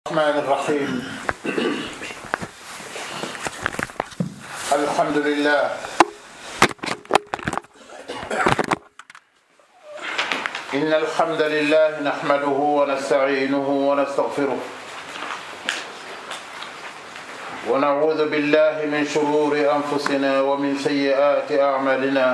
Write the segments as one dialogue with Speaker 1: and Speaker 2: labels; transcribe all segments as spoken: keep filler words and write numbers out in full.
Speaker 1: الرحمن الرحيم. الحمد لله إن الحمد لله نحمده ونستعينه ونستغفره ونعوذ بالله من شرور أنفسنا ومن سيئات أعمالنا.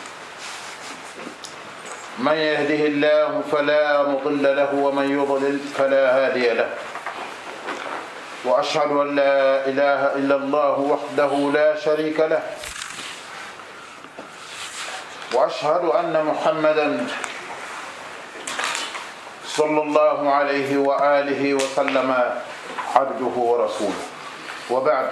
Speaker 1: من يهده الله فلا مضل له ومن يضلل فلا هادي له. وأشهد أن لا إله إلا الله وحده لا شريك له وأشهد أن محمدا صلى الله عليه وآله وسلم عبده ورسوله. وبعد،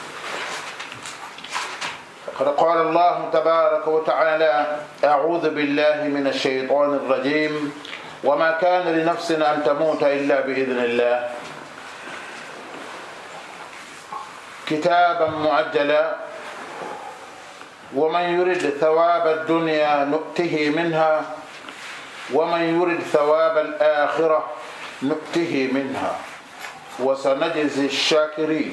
Speaker 1: قد قال الله تبارك وتعالى: أعوذ بالله من الشيطان الرجيم وما كان لنفس أن تموت إلا بإذن الله كتابا معجلا ومن يرد ثواب الدنيا نؤته منها ومن يرد ثواب الآخرة نؤته منها وسنجزي الشاكرين.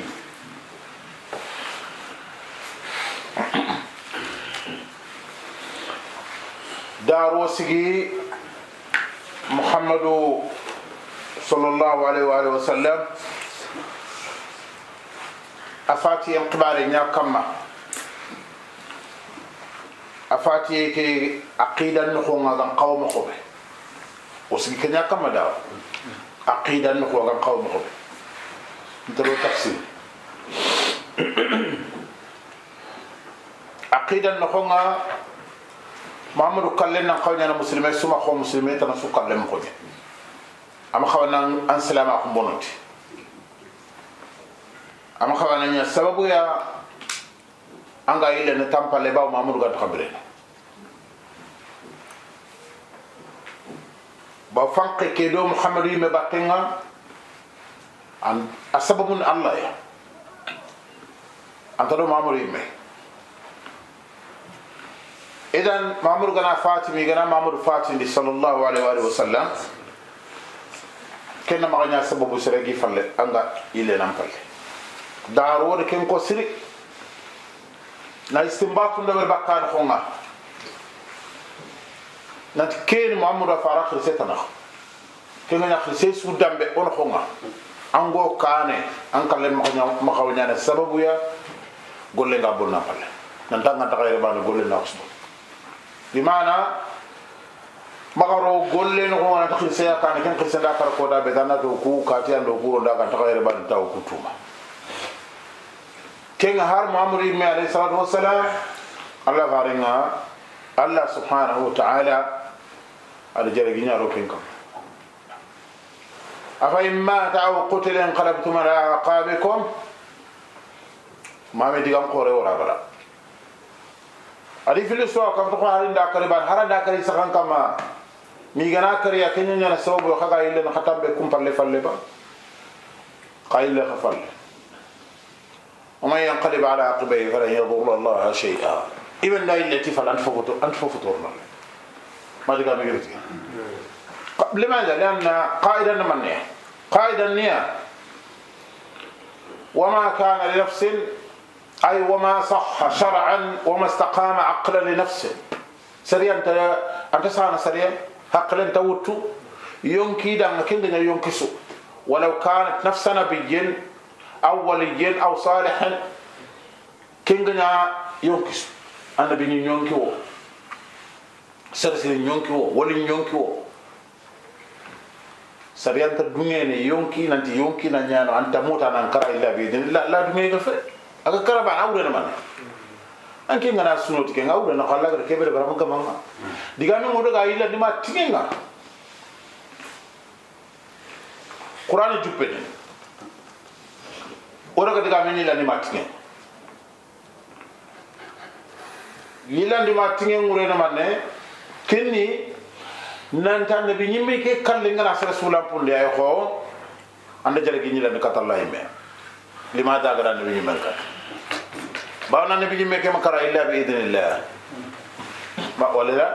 Speaker 1: دار وسقي محمد صلى الله عليه وآله وسلم أفاتي القبار ناكما أفاتي كي عقيدة نخوة عن قوم خبه وسقي كنيا كما دار عقيدة نخوة عن قوم خبه نتلو تفسير عقيدة نخوة محمد كلنا قوينا مسلمين سما خو مسلمين تنسو كلم خو أما خوانا أن سلام أكون بنوتي أما خوانا نيا سببو يا أنغا إلى نتامبا لباو محمد قد خبرين بفنق كيدو محمد يمباتينا أن السبب من الله يا أنتظر محمد يمي. إذن مامور غنا فاطمي غنا مامور فاطمي صلى الله عليه وآله وسلم كنا مغنى سبب سرقي فله أنغا إلى نمبل دارور كن كسري نا استنباط ندبر بكار خونا نتكين مامور فارق رسيتنا كنا نخلصي سودام بأون خونا أنغو كانه أنكلم مغنى مغنى سبب يا قول لنا بقولنا فله نتاعنا تغير بان قول لنا أصلا بمعنى مغارو غولين غو انا تخي سيا كان كان خي سندا كار كودا بدانا دو كو كاتيان دو كو ندا كان تغير بان تاو كوتوما كين هار ماموري مي عليه الصلاه والسلام الله غارينا الله سبحانه وتعالى على جرغينا روكينكم افايما تاو قتل انقلبتم على عقابكم ما مدي غام قوري ورا بلا أدي في الأسواق كم تقول هارين داكري بان هارين داكري سكان كما ميغنا كري أكيني نحن سووا بخا قايل نختم بكم فلة فلة با قايل خفل وما ينقلب على عقبيه فلن يضر الله شيئا إبن لا إلا تفعل أنت فطور أنت فطورنا ما تقول ميغرتي لماذا؟ لأن قائدا منيه قائدا نية وما كان لنفس أي وما صح شرعا وما استقام عقلا لنفسه سريع أنت أنت سانا سريع عقلا أنت وتو ينكي دعنا كندنا ينكسو ولو كانت نفسنا بيجن أو وليجن أو صالحا كندنا ينكسو أنا بني ينكو سرسل ينكو ولي ينكو سريع أنت الدنيا ينكي ننتي ينكي ننيانو أنت موت أنا أنكر إلا بيدن لا لا دنيا غفر aga karaba awre man anke ngana sunoti ke ngawre na khalla gar kebere baram kamanga digami modo ga illa dima tinga qur'an juppe ni ora ga digami ni la dima tinga lila dima tinga ngure na manne kenni nan tan bi nyimbe ke kalle ngana rasulullah punde ay ko anda jare gi ni la katalla yime lima da ga ni nyimbe ka بانا نبي جمعك مكرا إلا بإذن الله ما ولا لا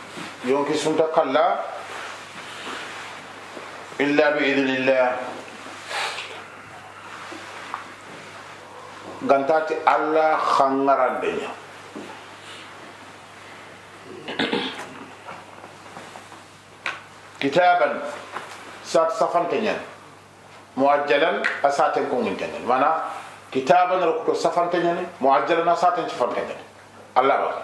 Speaker 1: يوم كسمت قلا إلا بإذن الله gantati alla khangarandenya kitaban sat safantenya muajjalan asaten ko ngintenya mana kitaban rakto safantenya ni muajjalan asaten safantenya alla ba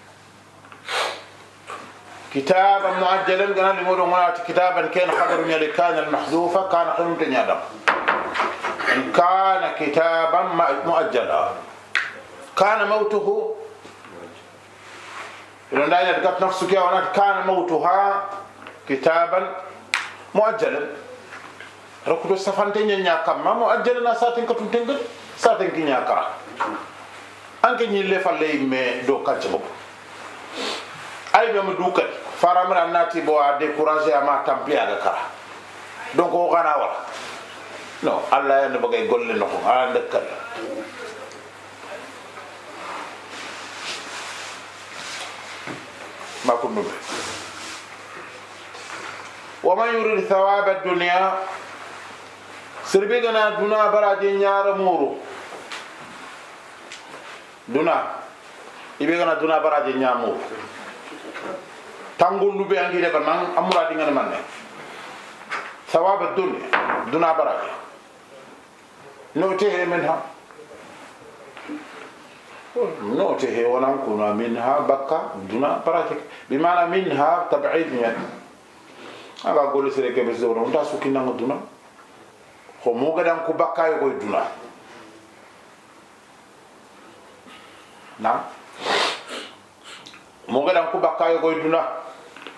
Speaker 1: كتابا مؤجلا قال لي مولو مرات كتابا كان خبر من كان المحذوفة كان قيمة يادم إن كان كتابا مؤجلا كان موته إذا لا يلقى نفسك يا ونات كان موتها كتابا مؤجلا ركض السفنتين ينياكم ما مؤجلا ساتين كتم تنقل ساتين كنياكا أنك نيلي فالي مي دو كاتبو أي بيم دوكل faramra nati bo a décourager ama tampi aga kara donc o gana wala no alla ya ne bagay golle no ko ala dekkal ma ko nube wa man yurid thawab ad-dunya sirbe gana duna baraje nyaara muru duna ibe gana duna baraje nyaamuru tangul lube angi de ban amura dinga manne thawab ad-dunya duna baraje no te menha no te he wala kuna minha bakka duna baraje bi maana minha tab'id yan aga gol sere ke bezo no ta sukina duna ko mo gadan ko bakka yo duna na mo gadan ko bakka yo duna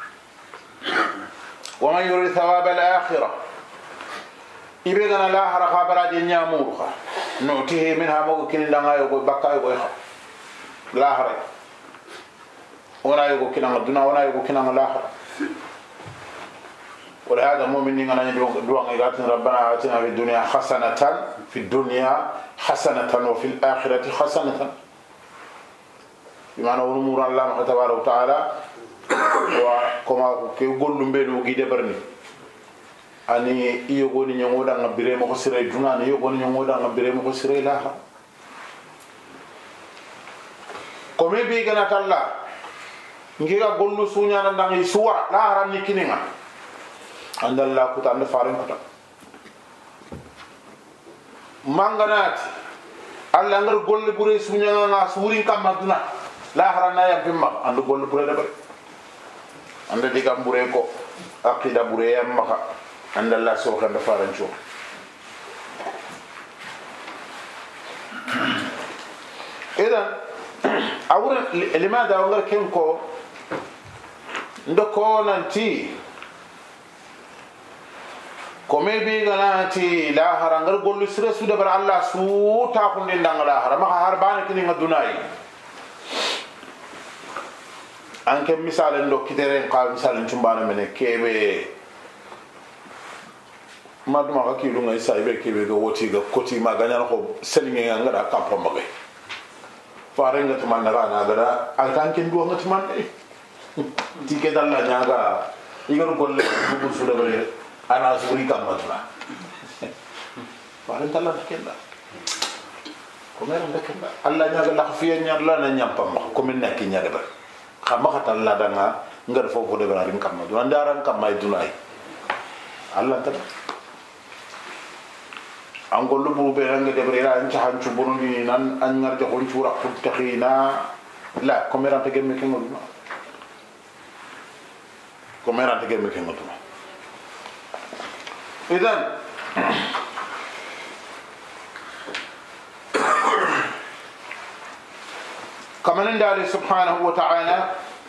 Speaker 1: ومن يريد ثواب الآخرة إبغنا لا هر خبر دي نيامورها نوتيه منها ممكن لنا يقول بكا يقول لا هر ولا يقول كنا الدنيا ولا يقول كنا الآخرة ولهذا مؤمنين أن يدعون إلى ربنا آتنا في الدنيا حسنة في الدنيا حسنة وفي الآخرة حسنة بمعنى أمور الله تبارك وتعالى وكما يقول لهم وجد برني أني يقول نيودا نبرة مخسرة جنا أني يقول نيودا نبرة مخسرة لا كم بيجنا تلا نجيا قولوا سونيا نندعي سوا لا هران نكيننا عند الله كتان فارن كتان مانغنات الله نغر قول بوري سونيا نا سورين كم مدنا لا هران نايا بيمّا عند قول بوري دبر anda diga mbure ko aqida bure yam maka anda la so kan da faran cho idan awra limada wangar ken ko ndoko nanti ko me bi ganati la harangar gollu sire su da bar Allah su ta kun din dang la har maka har bana kini ngadunai anke misalen do kiteren qal misalen chumbana mene kebe maduma ka kilu ngai saibe kebe go woti ga koti ma ganyal ko selinge ngada kampo mabe fare ngat man na na dara alkan ken do ngat man tike dalla nyaga igor golle bubu suda bare ana suri kam matla fare dalla kenda ko meram de kenda alla nyaga la fiya nyar la na nyampam ko min nakki nyaga ba xama xatal la danga ngar fofu de bararin kam do andaran kam may dunay Allah ta angol lu bu be nga de brera an tahan ci bonu ni nan an ngar joxon ci wura pour taxina la commerante gemme ke ngol commerante gemme ke ngol idan كمان دالي سبحانه وتعالى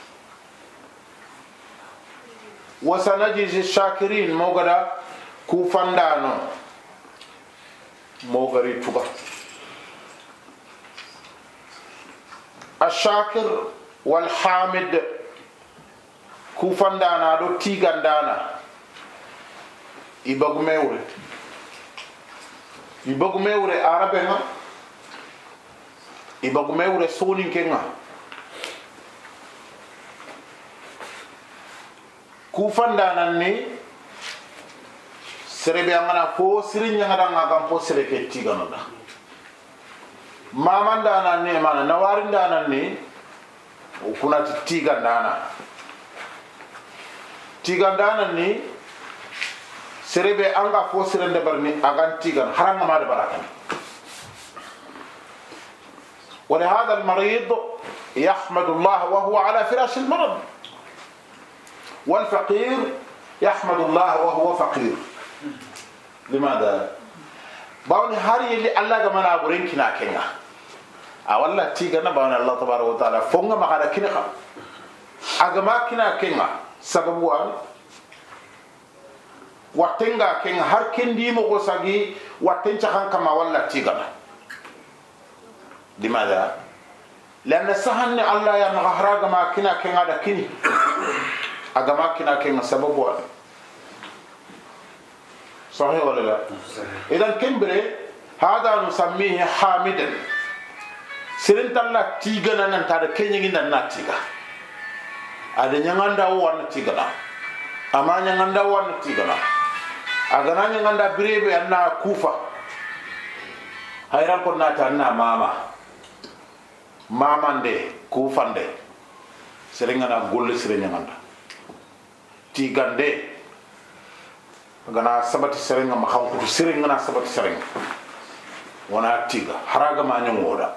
Speaker 1: وسنجزي الشاكرين موغدا كوفاندانو موغري توغا الشاكر والحامد كوفاندانا دو تيغاندانا يبغ ميوري يبغ ميوري عربنا ibagu mewre soni kenga ku fanda nanni serebe angana ko sirinya ngada ngam po sereke tigano da mamanda na ne mana nawarinda nan ni kuna tiga dana tiga dana ni serebe anga fo serende barni agan tiga haranga ma da barakan ولهذا المريض يحمد الله وهو على فراش المرض والفقير يحمد الله وهو فقير لماذا باون هاري اللي الله كما نابرين كنا كنا اولا تيغنا باون الله تبارك وتعالى فونغا ما خا كنا خا اغما كنا كنا سببوان واتنغا كنا هر كندي مو غساغي واتنچا خان كما ولا تيغنا لماذا لان سهن الله يا مغهرا ما كنا كنا دا كني اغما كنا كنا سببوان صحيح ولا لا؟ إذا كمبري هذا نسميه حامدا سرنت الله تيغنا ننتظر كيني ننا تيغا ada nyanganda wan tigana ama nyanganda wan tigana agana nyanganda birebe anna kufa hayran ko nata anna mama mama nde kufa nde serengana golle serenganda tigande gana sabati serenga ma xam ko serenga na sabati serenga wana tiga haraga ma ñu ngoda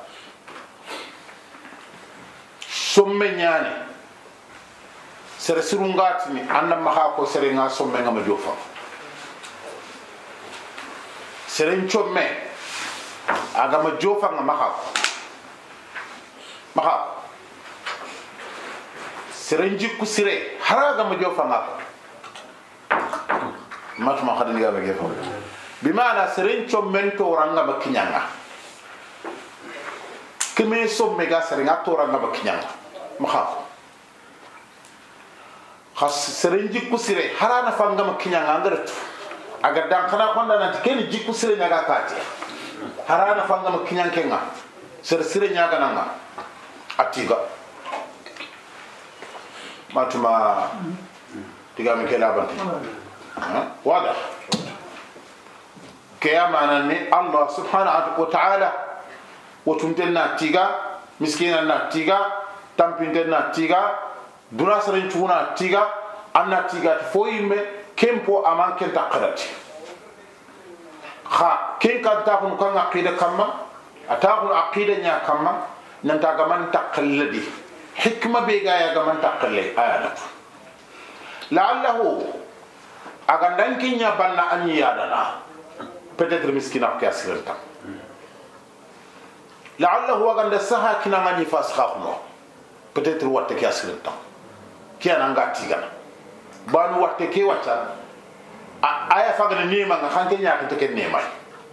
Speaker 1: somme ñaani sere surungati ni anda ma ha ko serenga somme nga ma jofa seren chomme aga ma jofa nga ma ha ma ha seren jikku sire haraga ma jofa nga matuma khadin ga be fo bimana serencho mento ranga bakinyanga keme so mega serenga to ranga bakinyanga makha khas serenji kusire harana fanga makinyanga ngaratu aga dan kana konda nanti ken jikku sire nyaga kati harana fanga makinyanga kenga sere sire nyaga nanga atiga matuma tiga me kela banti واضح كيامانا الله سبحانه وتعالى وتمتلنا تيغا مسكيننا تيغا تامبينتنا تيغا دوناسرين تونا تيغا أنا تيغا فويمة كيمبو أمان كنت قرأتي خا كين كان تاخن كان عقيدة كما أتاخن عقيدة نيا كما ننتاغ من تقلدي حكمة بيغا يا من تقلدي آيات لعله agan danki nya banna anyi yadana peut-être miskina ko asirta la'allahu agan da saha kina ngani fasxaxno peut-être watte ki asirta kiana ngati gana banu watte ki wata aya faga ni ma nga xanke nya ko te nema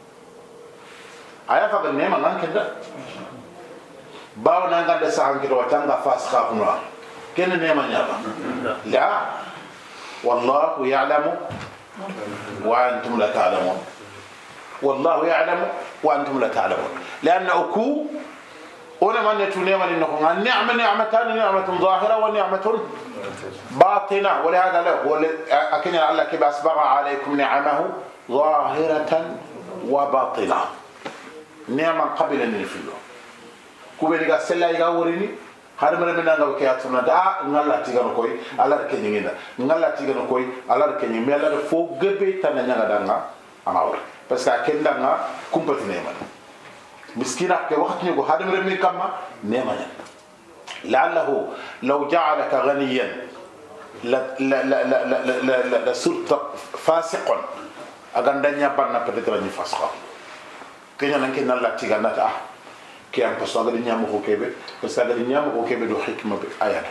Speaker 1: aya faga nema nga kenda bawo na nga da saha ki wata nga fasxaxno ken nema nya ba la والله يعلم وأنتم لا تعلمون والله يعلم وأنتم لا تعلمون لأن أكو أنا من يتوني من إنكم النعمة نعمتان نعمة ظاهرة ونعمة باطنة ولهذا له أكن الله كيف أسبغ عليكم نعمه ظاهرة وباطنة نعمة قبل أن يفعله كوبي لغا سلا يغاوريني har mara mena ngaw kiyatuna da ngalla tigano koy ala ke nyinga ngalla tigano koy ala ke nyi mela fo gebe tan nyanga danga amaw parce que kenda nga kumpati neema miskina ke waxti ko har mara mi kamma neema nya la'allahu law ja'alaka ghaniyan la la la la la la la surta fasiqan agandanya banna peut-être ni fasqa kenya nan ke nalla tigana ta كي أم بساعد النيام وكيبه بساعد النيام وكيبه دو حكمة بآيات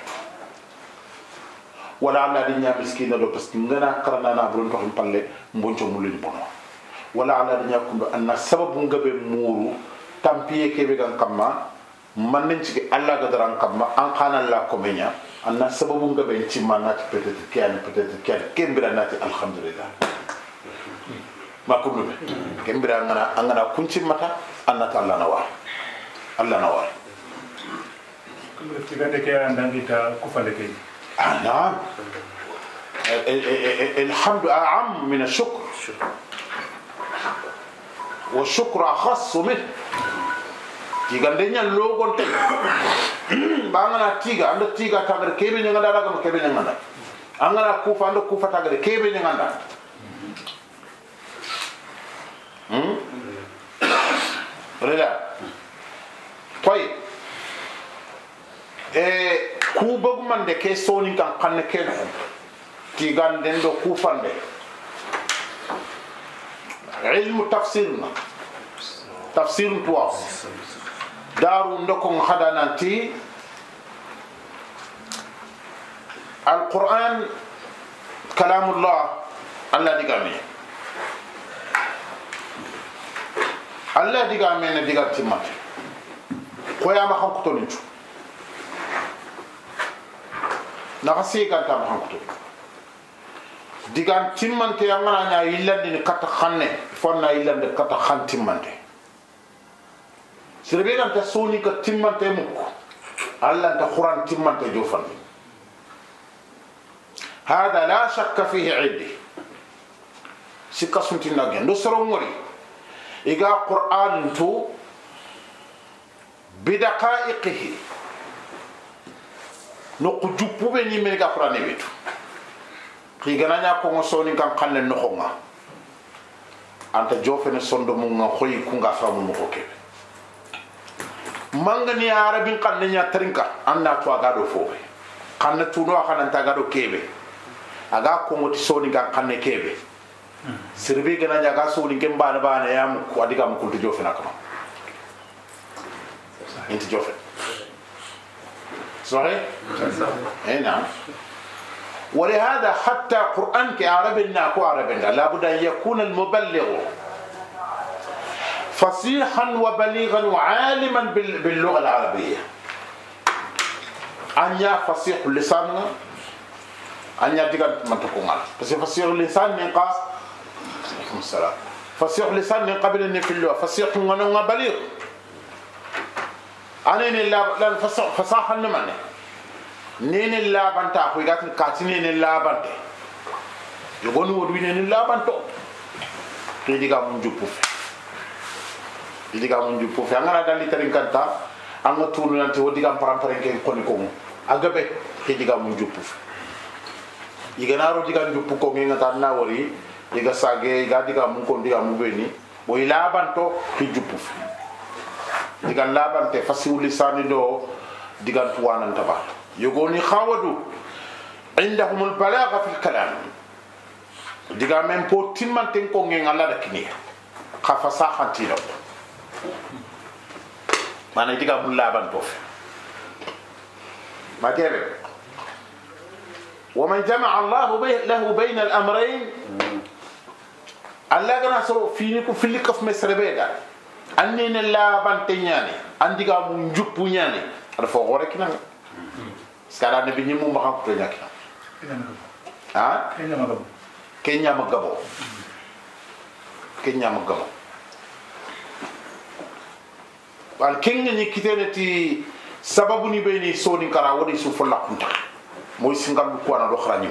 Speaker 1: ولا على النيام مسكين لو بس نجنا كرنا نابرون كهم بالله مبونجو مولين بنا ولا على النيام كم أن السبب مجبه مورو تامبيه كيبه كان كما من نجك الله قدران كما أن كان الله كمينيا أن السبب مجبه إنتي ما نات بتت كيان بتت كيان كم برانات الحمد لله ما كم كم برانغنا أنغنا كنتي متى أن تعالى نواه الله نوار
Speaker 2: تيغانتك يا اندانغيتا كوفالكي
Speaker 1: نعم الحمد اعم من الشكر والشكر اخص منه tiga ndenya logon te bangana tiga ando tiga tagre kebe nyanga dala ko kebe nyanga angana kufa ando kufa tagre kebe nyanga hmm rela koy e ku bogumande ke soni kan kanne ke tiga ndendo kufande ilmu tafsirna tafsir tuwa daru ndokon hadananti القرآن كلام الله الله ديغامي الله ديغامي نديغا تيمات خويا ما خنكتو نيتو نغسي كانتا ما خنكتو ديغان تيمانتي يامنا نيا يلاندي كاتا خاني فونا يلاندي كاتا خان تيمانتي سيربيغان تسوني كا تيمانتي موكو الله انت قرآن تيمانتي جوفان هذا لا شك فيه عدي سكا سنتي ناغي ندو سرونغوري إيغا قرآن تو بدقائقه نقو جوبو بني من إيغا قرآن بيتو إيغا نانيا كونغ سوني كان قنن نخونغا أنت جوفن سندو مونغا خوي كونغا فامو مخوكي مانغني عربين قنن يا ترينكا أنا تو أغادو فوبي قنن تونو أخان أنت أغادو كيبي aga ko ngoti soni ga kanne kebe sirbe gana jaga soni kem bana bana yam ko adiga mu kuntu jofe nakama inti jofe صحيح هنا ولهذا حتى قرآن كعربنا كعربنا لابد أن يكون المبلغ فصيحا وبليغا وعالما باللغة العربية أن يا فصيح اللسان أنيا ديغان مانتكوغال بس فصيح اللسان من قاس عليكم السلام فصيح اللسان من قبل ان في اللغه فصيح ونغ بليغ انا لا لا فصح فصاحه نمانه نين لا بانتا كو غات كاتني نين لا بانت يغون ودوي نين لا بانتو تي ديغا مون جوبوف ديغا مون جوبوف انا دالي ترين كانتا اما تونو نانتي وديغا برام برين كي كوني كوم اغبي تي ديغا مون جوبوف iganaro diga njupu ko ngenga tanna wori diga sage ga diga mun ko diga mu beni boy labanto ki jupu diga labante fasiwli sani do diga tuwanan taba yogoni khawadu indahum albalagha fi alkalam diga men po timmanten ko ngenga la dakini khafa sahanti do mana diga mun labanto ma kebe ومن جمع الله له بين الأمرين الله كنا سرو فينيكو فيليكو في مصر بيدا أنين الله بنتياني عندي كم جبونياني هذا فوقه كنا sekarang nabi ni mu makan kuenya kina ha kenya magabo kenya magabo kenya magabo wal kenya ni kitene ti sababu ni be ni soni kara wodi su folla kunta moy singam ko na do xarañim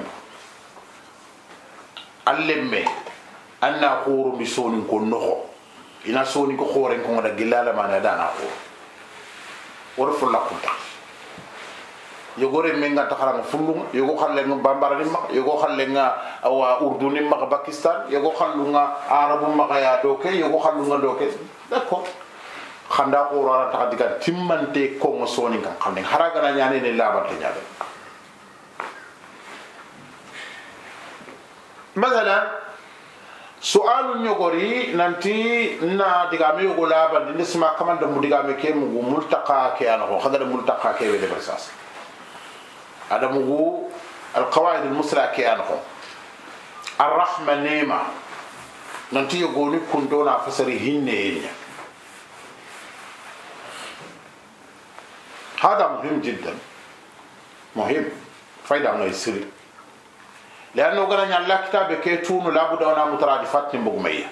Speaker 1: allemme anna khuru mi soni ko noxo ina soni ko xore ko da gilala mana dana ko wor folla kunta yogore menga taxara fullu yogo xalle nga bambara ni mak yogo xalle nga wa urdu ni mak pakistan yogo xallu nga arabu mak ya doke yogo xallu nga doke d'accord xanda ko rara tax diga timmante ko mo soni kan xamne haraga na ñane ne labante ñaade مثلا سؤال نيغوري نانتي نا ديغامي يوغو لابان نسمع كمان دم ديغامي كي مو ملتقى كي انا خو خدر ملتقى كي وي برساس هذا مو القواعد المسرع كي انا خو الرحمه نيمه نانتي يوغوني كوندونا فسري هينه هذا مهم جدا مهم فايده ما يصير لأنه قال أن الله كتاب كيتون لابد أن مترادفات نبغمية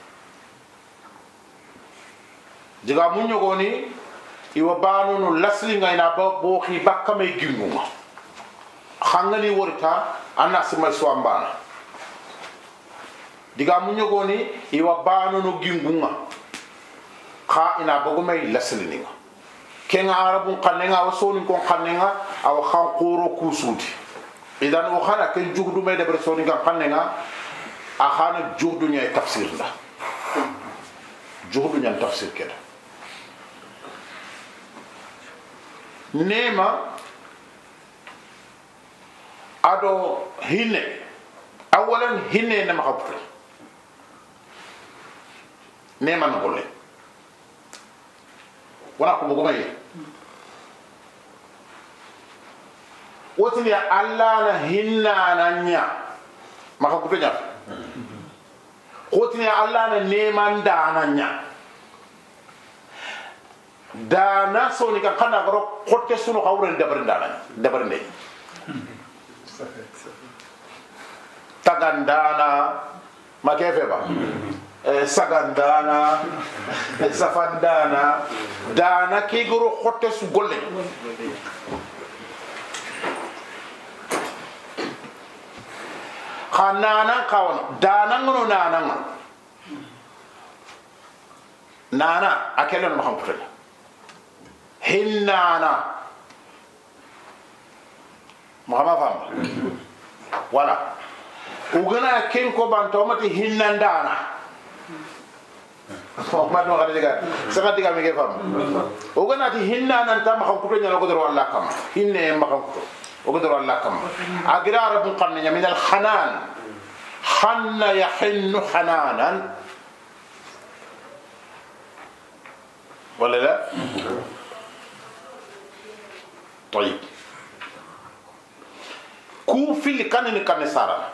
Speaker 1: جعا من يقولني يوبانون لسلين عنا بوخي بكم يجيبونه خانغني ورثا أنا سمع سوامبانا جعا من يقولني يوبانون يجيبونه kha ina bogumay laslininga kenga arabun qannenga wasoni kon qannenga aw khanquro kusudi idan o khana ken jugdu may de bersoni kan qannenga a khana jugdu nyay tafsir la jugdu nyan tafsir keda nema ado hinne awalan hinne na makapre nema no golle wana ko bogoma yi wotini alla na hinna nanya maka ko nya wotini alla na nema ndana nya dana soni ka kana garo kotte sunu kawren dabar ndana dabar ndey tagandana makefe ba eh sagandana safandana dana ki goro xotte su golle khanana kawno dana ngono nana nana akelo no xam putel hinnana mahama fam wala ugana ken ko banto mati hinnandana ko ma no gade diga saka diga mi ge fam ugana ti hinnana ta ma ko to nyalo ko do Allah kam hinne ma ko o ko do Allah kam agra rabbul qarn min al hanan hanna yahinnu hananan wala la طيب ku fili kanini kame sara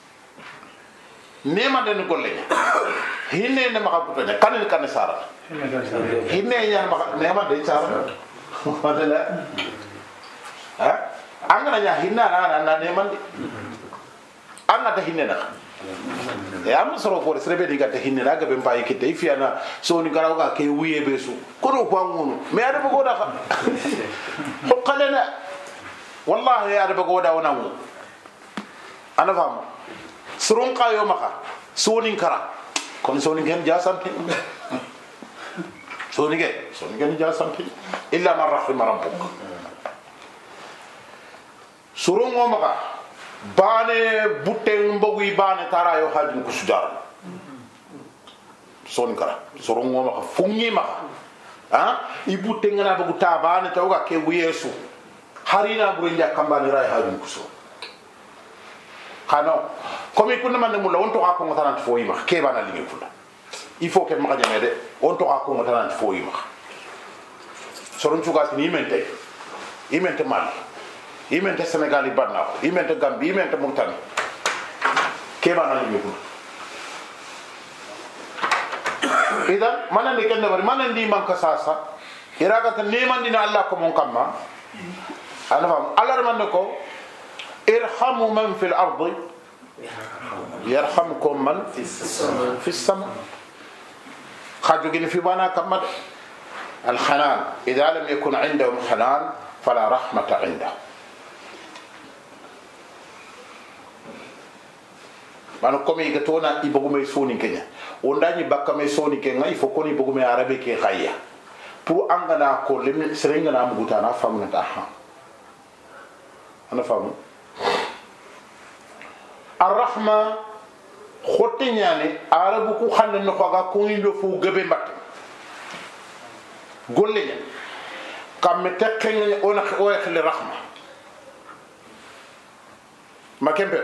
Speaker 1: nema den golle hinne ne maka putonya kanini kame sara hinne nya maka nema de sara wala ha angana nya hinna na na nema di anga ta hinne na ya am soro ko srebe diga ta hinne na ga be mbayi kite ifiana so ni garaw ga ke wiye besu ko do ko ngunu me ada ko da qalena wallahi ya ada ko da wona mu ana fam surun qayo maka sonin kara kon sonin gen ja santi sonin gen sonin gen ja santi illa man rahima rabbuk surun mo maka bane buten mbogui bane tarayo hajin ko sudar sonin kara surun mo maka fungi maka ha ibute ngana bugu tabane tawga ke wiyesu harina burinja kambani ray hajin ko so kano comme kunna man mulla on to ha ko ngotanant fo yima ke bana ligi kula il faut que ma jame de on to ha ko ngotanant fo yima soron cugat ni mente imente mal imente senegal ibanna imente gambi imente murtani ke bana ligi kula idan manan de ken bari manan di man ka sasa iraga tan neman dina Allah ko mon kamma ana fam Allah man ko irhamu man fil ardi yarhamkum man fi sama خرجوا في بانا كمد الحنان إذا لم يكن عندهم حنان فلا رحمة عنده bano comme igatona ibogume soni kenya ondani bakame soni kenga ifo koni ibogume arabe ke khaya pour angana ko lem serenga na mugutana famna ta ha ana famu arrahma khotte nyane arabu ku xanne no xoga ko ngindo fu gebe mbat golle nya kam tekkenga ona o yakhli rahma ma kembe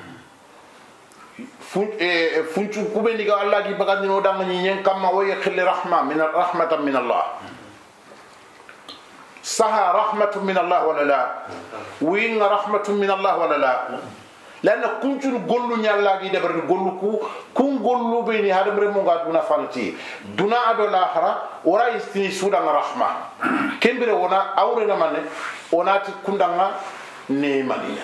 Speaker 1: fun e funchu kube ni ga Allah gi bagandi no dang ni nyen kam ma o yakhli rahma min rahmatan min Allah saha rahmatun min Allah wala la win rahmatun min Allah wala la lana kunchun gollu nyalla gi debar gollu ku kun gollu be ni hadam re mo ga duna fanti duna ado lahara ora istini sudan rahma kembere wona awre na manne onati kundanga ne maliya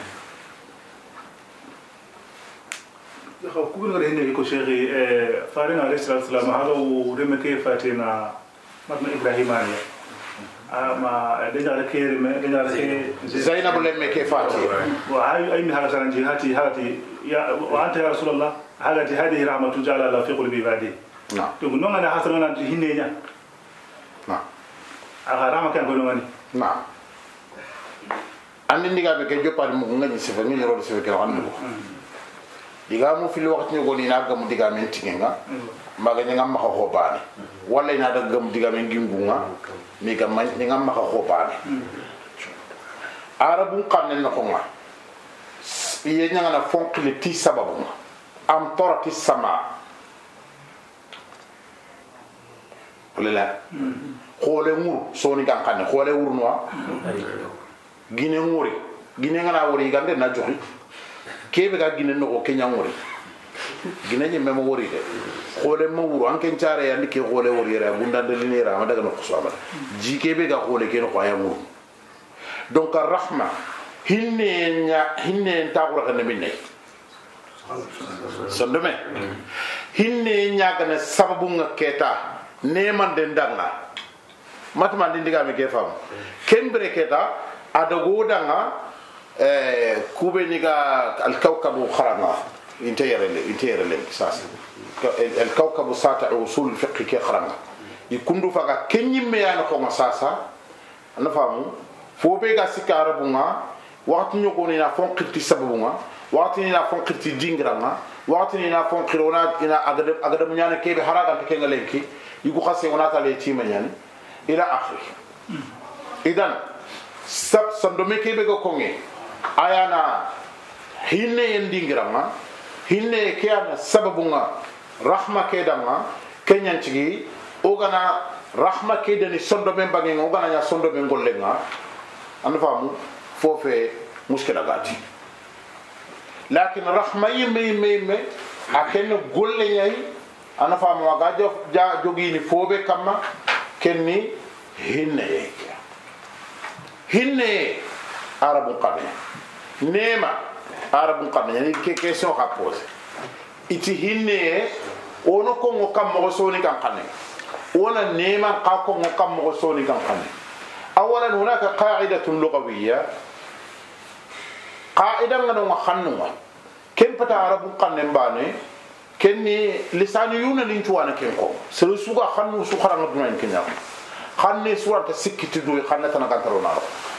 Speaker 2: ko kubul ngare ne ko cheikhi e farina alayhi salatu wassalam hado remeke fatina madna ibrahimaniya ama deja rekere me deja rekere
Speaker 1: zainab lemme ke fati
Speaker 2: wa ay ay mi hala sanan jihati halati ya wa anta ya rasulullah halati hadhihi rahmatu jala la fi qulbi ibadi
Speaker 1: na
Speaker 2: to non ana hasana nan hinne nya
Speaker 1: na
Speaker 2: aha rama kan gono mani
Speaker 1: na andi ndiga be ke jopal mu ngani sefa ngi ro sefa ke ran ko diga mu fil waqti ngo ni na gam diga men tinga maga ni ngam ma ko baane wala ina da gam diga men gingunga mi gam man ni ngam ma ko baane arabu qamne na ko nga ye nyanga na fonk le ti sababu am torati sama wala khole ngur soni kan kan khole wur noa gine nguri gine ngana wuri gande na joxi kebe ga gine no ko kenya nguri gine ni memo wuri de khole mo wuru an ken tiare yandi ke khole wuri ra bunda de linera ma daga no khusama ji kebe ga khole ken ko ayamuru donc rahma hinne nya hinne ta ko kan minne sondome hinne nya gana sababu nga keta neman den danga matman din diga me ke fam kembre keta adago danga eh kube ni ga al kawkabu kharanga intayere intayere sas al kawkabu sata usul fiqh ke kharanga yikundu faga kenyime yana ko masasa na famu fo be ga sikara bunga waqti nyoko ni na fonqiti sababunga waqti ni na fonqiti dingranga waqti ni na fonqirona ina agade agade nyana kebe haraga ke ngalenki yiku khase wona tale tima nyani ila akhir idan sab sandome kebe go konge ayana hinne yendingranga hinne ke ana sababunga rahma ke danga kenyanchigi ogana rahma ke deni sondome bangi ogana nya sondome ngollenga anu famu fofe muskila gati lakin rahma yime yime yime aken golle nyai ana famu waga jo ja jogi ni fobe kama kenni hinne hinne arabu qane nema arabu qane yani ke question ka pose iti hinne ono ko ngo kam mo soni kan qane wala nema ka ko ngo kam mo soni kan qane اولا هناك قاعده لغويه قاعده ngano xannuwa ken pata arabu qanne mbane kenni lisani yuna lin tuwana ken ko selu suga xannu su xaranga dunan kenya xanne suwata sikiti do xanna tan kan tarona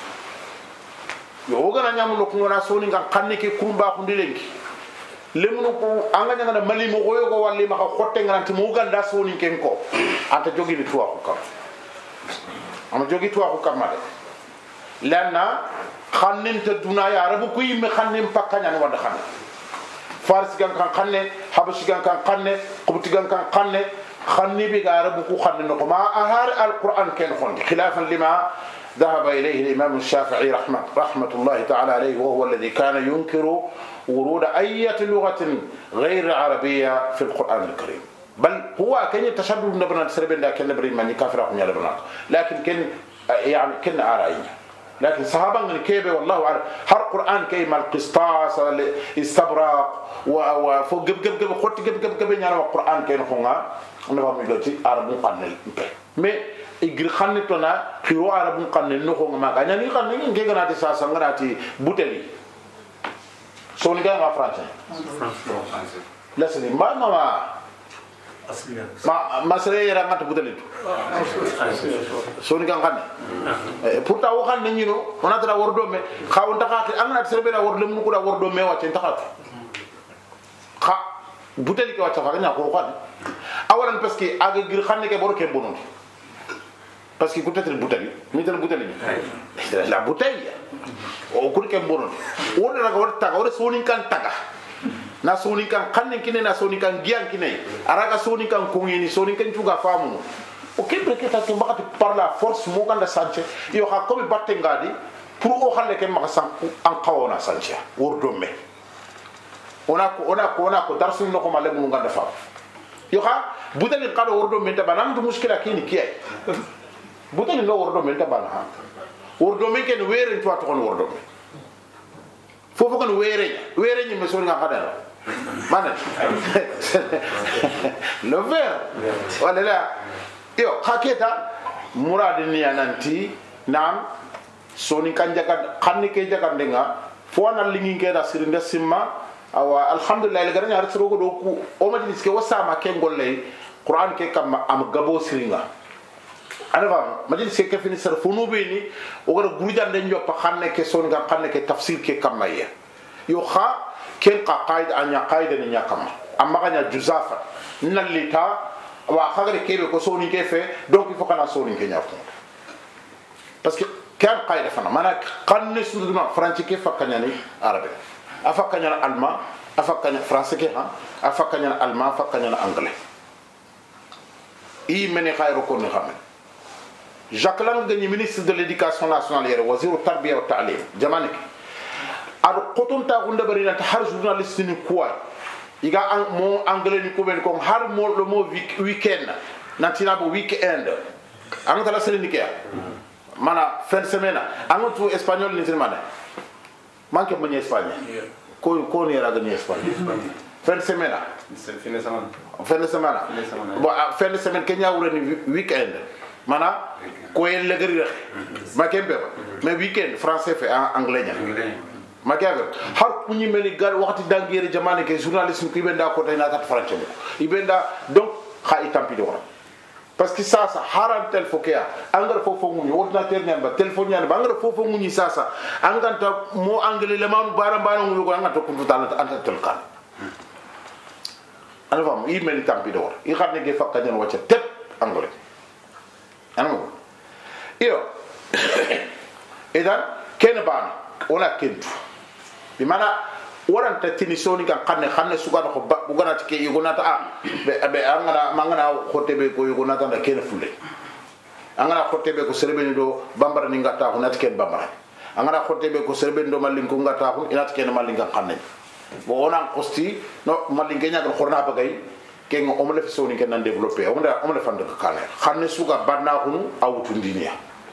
Speaker 1: yo gana nyamu ko ngona soni ngan xanne ke kumba ko ndilenki lemnu ko anga nyanga mali mo goyo go walli ma ko xotte nganti mo ganda soni ken ko anta jogi ni tuwa ko kam ama jogi tuwa ko kam de lanna xannin te dunaya arabu ko yimme xannin pakkanya no wanda xanne farsi gan kan xanne habashi gan kan xanne qubti gan kan xanne xanni bi ga arabu ko xanne no ma ahar alquran ken xondi khilafan lima ذهب إليه الإمام الشافعي رحمة رحمة الله تعالى عليه وهو الذي كان ينكر ورود أية لغة غير عربية في القرآن الكريم بل هو كان يتشبه بنبنا سربنا لكن نبرين من يكافر أخونا لبنات لكن كن يعني كن عرائية لكن صحابا من كيبه والله أعلم هر قرآن كيما القسطاس استبراق وفوق جب جب جب خط جب جب جب يعني القرآن كين خونا نفهم يقولي عربي قنل مي igri xamni tona xiro arabu xamne no ko ma ganya ni xamne ngi gana ti sa sangrati buteli so ni ga ma français français la seni ma ma ma ma sere era ngat buteli so ni ga xamne pourtant wo xamne ni no on a tra wordo me xaw ndaka angna sere be na wordo mu ko da wordo me wacce ndaka xa buteli ko wacce fa ganya ko xamne awalan parce que aga gir xamne ke boro ke bonondi parce que peut-être la bouteille mais la bouteille la bouteille o ko ke bonon o na ga wata ga wala soni kan taga na soni kan kanne kine na soni kan gian kine araga soni kan ko ngini soni kan tuga famu o ke be ke ta ke mbakati par la force mo kan da sanche yo ha ko be batte ngadi pour o xalle ke maka sanku an qawona sanche wordo me ona ko ona ko ona ko darsu no ko male mu nganda fa yo ha bouteille qado wordo me ta banam du muskila kini kiyai butali no wordo men tabana ha wordo men ken were to to wordo men fofo kan were were ni me so nga xadara man le ver wala la yo haketa murad ni ananti nam soni kan jaga xanni ke jaga ndenga fo na lingi ke da sirinde simma awa alhamdulillah le garanya har sorogo do ku o ma dis ke wasama ke ngolle qur'an ke kam am gabo siringa ana fam majlis ke ke fini sar fonu be ni o gara gurujande njoppa xanne ke son ga xanne ke tafsir ke kamaya yo kha ken qa qaida anya qaida ni nyakama amma ganya juzafa nalita wa khagre kebe ko soni ke fe donc il faut kana soni ke nyafo parce que kan qaida fana mana qanne suduma franci ke fakanya ni arabe afakanya allemand afakanya français ke ha afakanya allemand afakanya anglais i mene khayro ko ni xamé Jacques Lang gagné ministre de l'éducation nationale yere wazir tarbiya wa ta'lim jamaniki ado qoton ta gunda bari na har journaliste ni quoi iga an mo anglais ni ko ben ko har mo le mot weekend nantina bo weekend an tala sele ni ke mana fin de semaine an to espagnol ni mana manke mo ni espagne ko ko ni ra gagné espagne fin de semaine
Speaker 3: fin de semaine
Speaker 1: fin de semaine bo fin de semaine kenya wure ni weekend mana ko en le gari ma kembe mais weekend français fait anglais nya ma kembe har ku ñi meli gal waxti dangere jamane ke journaliste ko ibenda ko tay na tat français ibenda donc kha itampi do parce que ça ça haran tel fokia angal fofo nguni ordinateur nyamba téléphone nyamba angal fofo nguni ça ça anganta mo anglais le manu bara bara ngulu ko angata ko dal anta tel kan ana fam i meli tampi do i xamne ge fakka ñen wacce tet anglais anu iyo idan ken ban wala kentu bi mana waranta tinisoni kan xanne xanne suga ko bugana tike yugona ta be be angana mangana khotebe ko yugona ta da ken fulle angana khotebe ko serbe do bambara ni ngata ko natike bambara angana khotebe ko serbe do malin ko ngata ko inatike na malin kan xanne bo onan kosti no malin genya ko khorna bagay ken o mo le soni ken nan développer o nda o mo le fande ko kane xanne suga banna ko nu awutu ndinia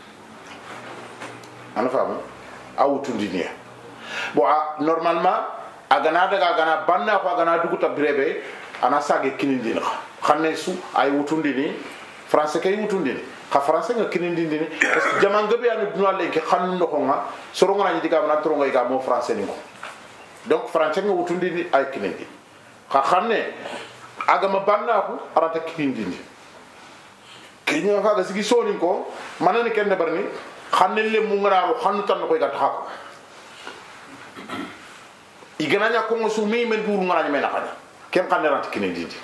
Speaker 1: ana famu awutu ndinia bo normalement agana daga agana banna ko agana duguta brebe ana sage kinindina xanne su ay wutundini français kay wutundini ka français nga kinindini parce que jamanga be anu duna lenke xannu no nga soro ngana diga na toro nga ga mo français ni ko donc français nga wutundini ay kinindi ka xanne agama banna ko arata kinindini kenya fa ga sigi soni ko manane kende barni xanne le mu ngara ro xannu tan ko ga taxako igananya ko ngosumi men buru ngana men xana ken xane rat kine dindi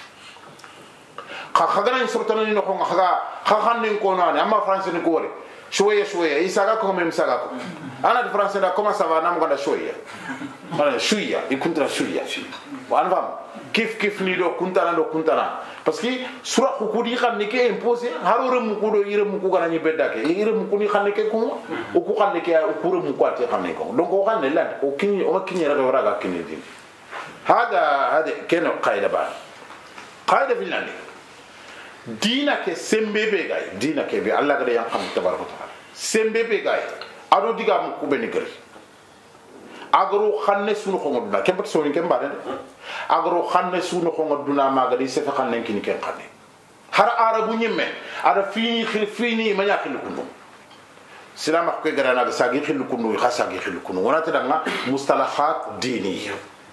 Speaker 1: xa xagana ni sortana ni no ko xaga xa xanne ko nane amma français ni ko wori shoye shoye isaga ko même saga ko ana de français da comment ça va nam gonda shoye ana shuya i kuntra shuya wan fam kif kif ni do kuntana do kuntana parce que sura ko ko di xamni ke imposé harore mu ko do ire mu ko gana ni bedake ire mu ko ni xamni ke ko o ko xamni ke o ko mu ko ati xamni ko donc o xamne la o kini o kini raga raga kini din hada hada ken qaida ba qaida filani dina ke sembebe gay dina ke bi Allah ga yan xam tabaraka taala sembebe gay ado diga mu ko beni gari agro xanne sunu ko ngoduna ke bat soni ke mbade agro xanne sunu ko ngoduna maga di sefa xanne kini ken xanne har arabu ñimme ada fini fini ma ñakil ko no silama ko garana ga sagi xil ko no xassa gi xil ko no wona ta nga mustalahat dini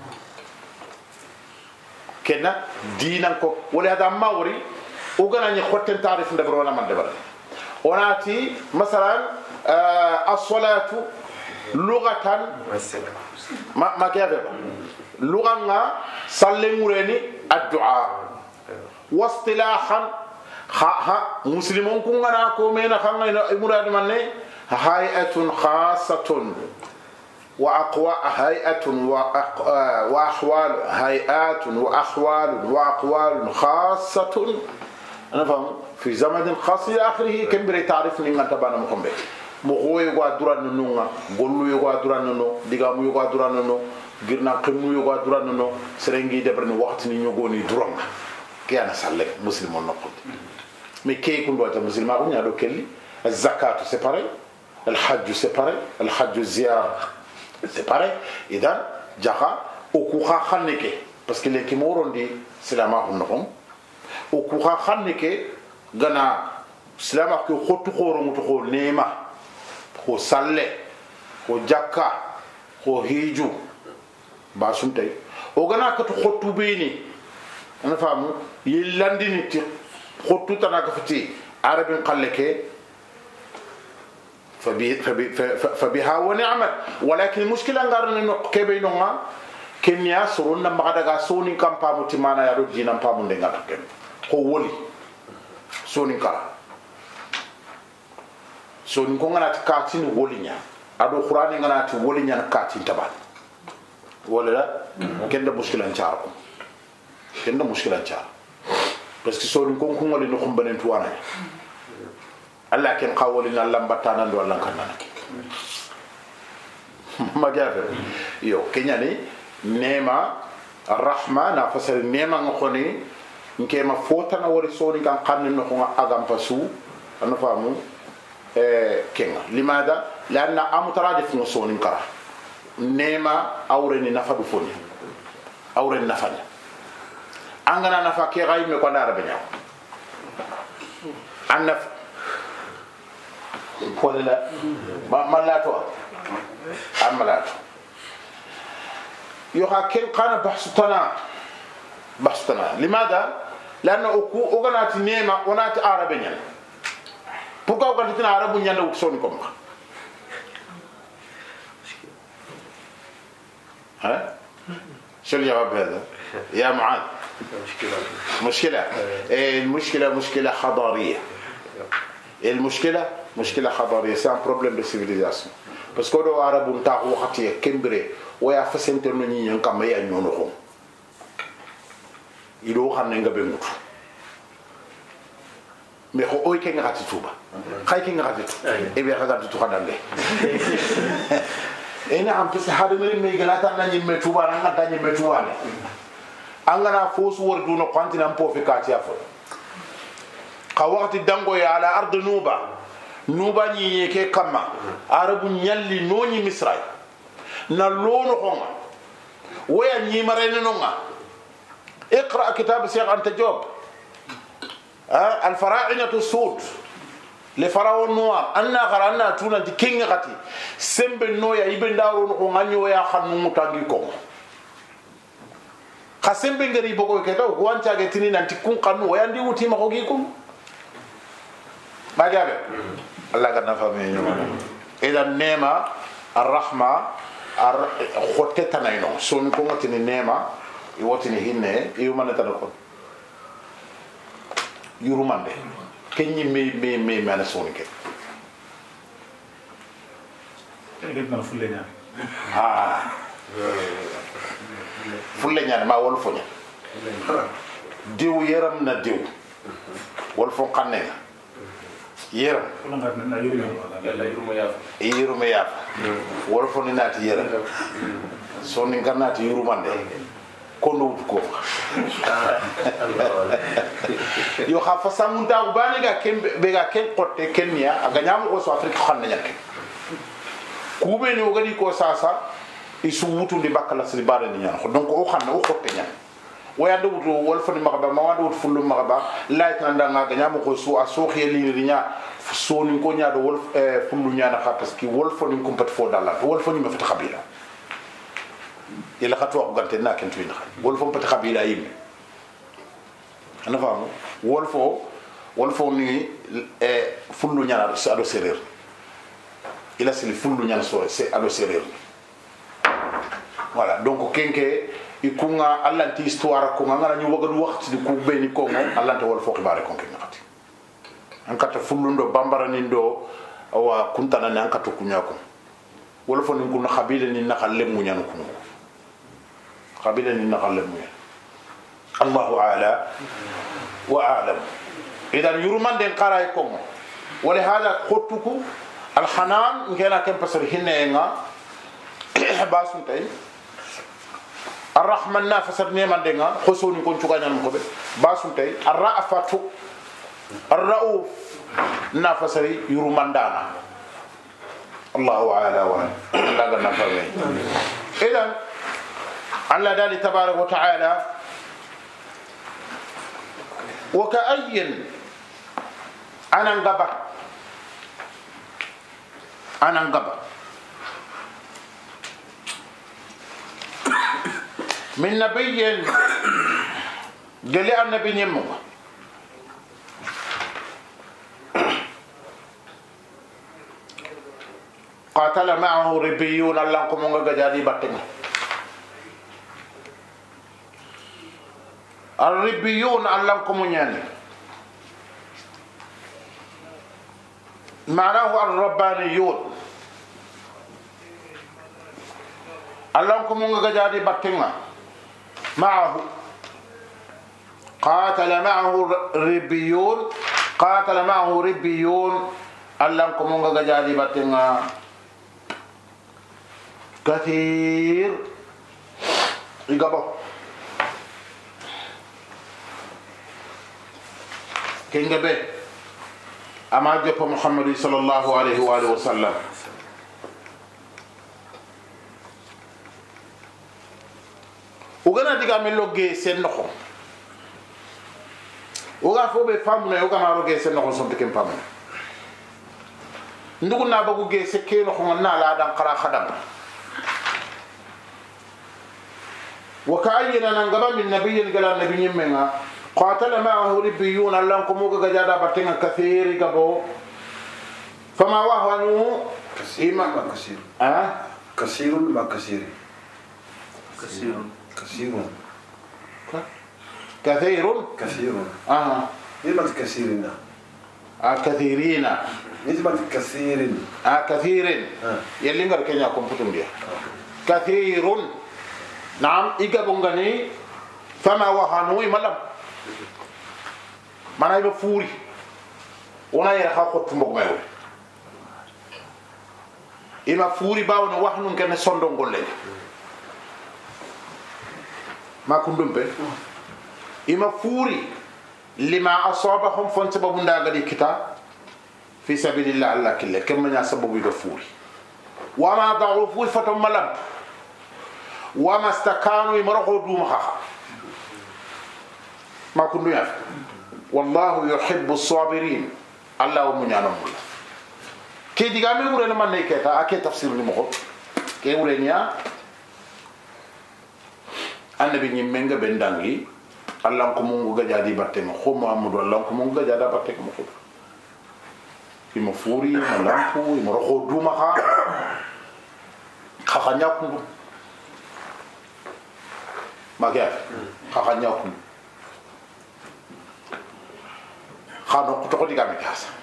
Speaker 1: kenna dinan ko wala da mawri o gana ñi xotten tarif ndabro wala man debar onati masalan as-salatu lughatan ma ma kebe lughanga sallemureni ad-du'a wastilahan ha ha muslimun kun ngana ko mena khanga murad manne hay'atun khassatun wa aqwa hay'atun wa wa ahwal hay'atun wa ahwal wa aqwal khassatun ana fam fi zamanin khas ila akhirih kembere ta'rif ni ngata bana mo kombe mo hoye go duran no nga gollu yo go duran no diga mu yo go duran no girna xemu yo go duran no serengi debrni waxti ni ñogoni duran ke ana salle muslimon nokko mais ke ko do ta muslima ko ñado kelli az-zakat c'est pareil al-hajj c'est pareil al-hajj ziyara c'est pareil idan jaha o ku kha khaneke parce que les ki morondi silama ko nokom o ku kha khaneke gana silama ko khotu khoro muto ko nema ko salle ko jakka ko hiju ba suntay o gana ko to khottu beeni ana famu yillandini ti khottu tanaka fiti arabin qalleke fabi fabi fabiha wa ni'mat walakin mushkila ngarne no kebe nonga kenya surunna magadaga soni kampa mutimana ya do dina pamu ndenga ken ko woli soni kala soni ko ngana tikati ni wolinya ado qur'ani ngana ti wolinya na kati tabal wala la kenda mushkila nchar ko kenda mushkila nchar parce que soni ko ko ngoli no khumbanen tuwana Allah ken qawlina lambatana ndo Allah kanana magabe yo kenya ni nema rahma na fasal nema ngoni nkema fotana wori soni kan qanne no ko agam pasu anu famu eh kenga limada lanna amutaradif no soni kara nema awreni nafadu foni awreni nafanya angana nafa ke gay me ko ndara be nyaw annaf wala ma malato amalato يوها كن قانا بحثتنا بحثتنا لماذا؟ لأن أكو أغنات نيمة ونات عربية بقى أغناتنا عربية نوكسونكم ها؟ شو الجواب هذا؟ يا معاذ مشكلة مشكلة المشكلة مشكلة حضارية المشكلة مشكلة حضارية c'est un problème de civilisation parce que le arabe on t'a waxati kembre waya fasente no nyi nkam ya nyono ko ido xamne nga be mutu mais ko oy ke nga xati tuba xay ke nga xati e be xaga tu xadande ena am pes hadu mere me galata na nyi me tuba na nga tanye me tuba ne angana fosu wordu no kontina mpo fi kati afo ka waqti dango ya ala ard nuba nuba nyi ke kama arabu nyalli noni misra na lono khonga waya nyi marene nonga اقرا كتاب سيغ انت جوب ها الفراعنه السود لفراو النوار ان غرانا تونا دي كينغ غاتي سمب نويا يبن دارو نو غانيو يا خانو متاغي كو خاسمب غري بوكو كيتو غوانتا غتيني نانتي كون قانو ويا ندي وتي ماكو غيكم ما جابه الله كنا فامي اذا النعمه الرحمه خوتتنا ينو سون كونتي النعمه iwotini hinne yumane tan ko yurumande kenyi me me me mana sonike
Speaker 2: egna fulle nya
Speaker 1: ah fulle nya ma wol fonya diw yeram na diw wol fo xanne yeram
Speaker 2: na yuruma
Speaker 3: yalla yuruma ya
Speaker 1: yuruma ya wol fo ni nati yeram soni ganati yurumande kono ko yo khafa samunda ubani ga kembe be ga ken qotte kenya aga nyam ko so afrika xanna ñak kube ni ogadi ko sasa isu wutu ndi bakala sri bare ni ñan donc o xanna o xotte ñan waya do wutu wol fani magaba ma wado wutu fullu magaba layt na ndanga ga nyam ko so a so xeli ni ña so ni ko ñado wol fullu ñana xa parce que wol fani ko pat fo dalla wol fani ma fata khabila yela khatwa ko gante na kentu ina wol fo pati khabila yimbe ana famu wol fo wol fo ni e fullu nyana so ado serer ila sili fullu nyana so c'est ado serer voilà donc kenke ikunga allanti histoire ko ngara ñu wagadu waxti di ku beni ko ngam allante wol fo xibare ko kenga khati an kata fullu ndo bambara ni ndo wa kuntana ni an katu kunyako wol fo ni kunna khabila ni nakhalle mu nyanu ko قبيلا نغلب الله اعلى واعلم اذا يرمان دين قرايكم ولهذا خطكم الحنان كان كان بصر هنا باسون تاي الرحمن نافسر نيمان دينغا خصوني كون تشوغا نان مكو باسون تاي الرأفة الرؤوف نافسر يرمان دانا الله اعلى واعلم لا غنا فامي اذا الله دالي تبارك وتعالى وكأي أنا انقبع أنا انقبع من نبي قال لي النبي نمو qatala ma'ahu ribbiyun allah ko mo nga jadi battenga الربيون علمكم يعني معناه الربانيون علمكم غجادي باتنا معه قاتل معه ربيون قاتل معه ربيون علمكم غجادي باتنا كثير يقبو kenga be ama joppa muhammad sallallahu alaihi wa alihi wasallam ugana diga me logge sen nokho uga fobe famne uga ma logge sen nokho son tekem famne ndugu na bagu ge se ke nokho na la dan qara khadam wa ka'ayna nangaba min nabiyyin gala nabiyyin menga قاتل معه ربيون اللهم كموك جادا باتنا كثير كبو فما وهنوا
Speaker 3: كثير ما كثير
Speaker 1: اه
Speaker 3: كثير ما كثير
Speaker 2: كثير
Speaker 3: كثير
Speaker 1: كثير
Speaker 3: كثير
Speaker 1: اه
Speaker 3: نسبة كثيرين
Speaker 1: اه كثيرين
Speaker 3: نسبة كثير
Speaker 1: اه كثير
Speaker 3: آه.
Speaker 1: يلي نغير كينيا كومبوتوم ديا كثير نعم إيجابونغاني فما وهنوا ملم mana ibe furi ona yera ha khottu mbok mayo ima furi bawno wahnun ken sondo golle ma kundumbe ima furi lima asabahum fon sababu ndaga di kita fi sabilillah allah kille kemma nya sababu ibe furi wama da'ufu fatum malam wama istakanu imrahu dum kha ma kundu ya والله يحب الصابرين الله ومنانم الله كي ديغامي ورنا من نيكتا اكي تفسير لي مخو كي ورنيا النبي نيمنغا بندانغي الله كو مونغو غادي باتم خو محمد الله كو مونغو غادي باتم مخو في مفوري ملامبو يمرخو دوما خا خخانيا كوندو ما كيف خخانيا كوندو خانو كتو ديغا مي كاسا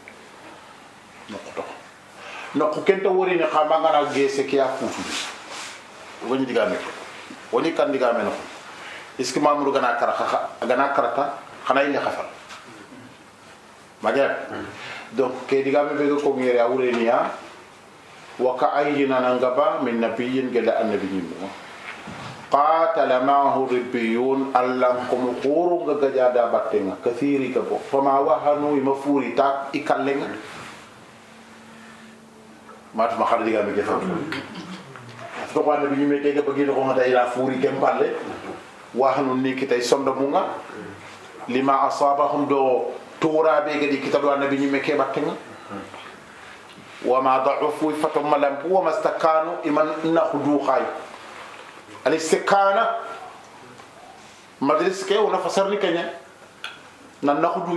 Speaker 1: نكتو نكو كنت وري ني خاما غانا غيسه كيا فوتو وني ديغا مي وني كان ديغا مي نكو اسكي مامور غانا كارا غانا كارتا خنا يني خفال ما جاب دونك كي ديغا مي بيغو كو غيري اوري نيا وكا اينا نغبا من نبيين جل النبي نيمو قاتل معه ربيون اللهم قورو غجادا باتنا كثيري كبو فما وهنوا مفوري تاك يكلن ما تما خدي غامي كيفا تو قال نبي مي تيغا بغي نكو متا الى فوري كمبالي وهنوا ني كيتاي سوند مونغا لما اصابهم دو تورا بي غدي كتابو النبي مي كي باتنا وما ضعفوا فتم لم وما استكانوا ايمان نخدو خاي الاستكانة مدرسة كي ونا فسرني كنيا ننخدوي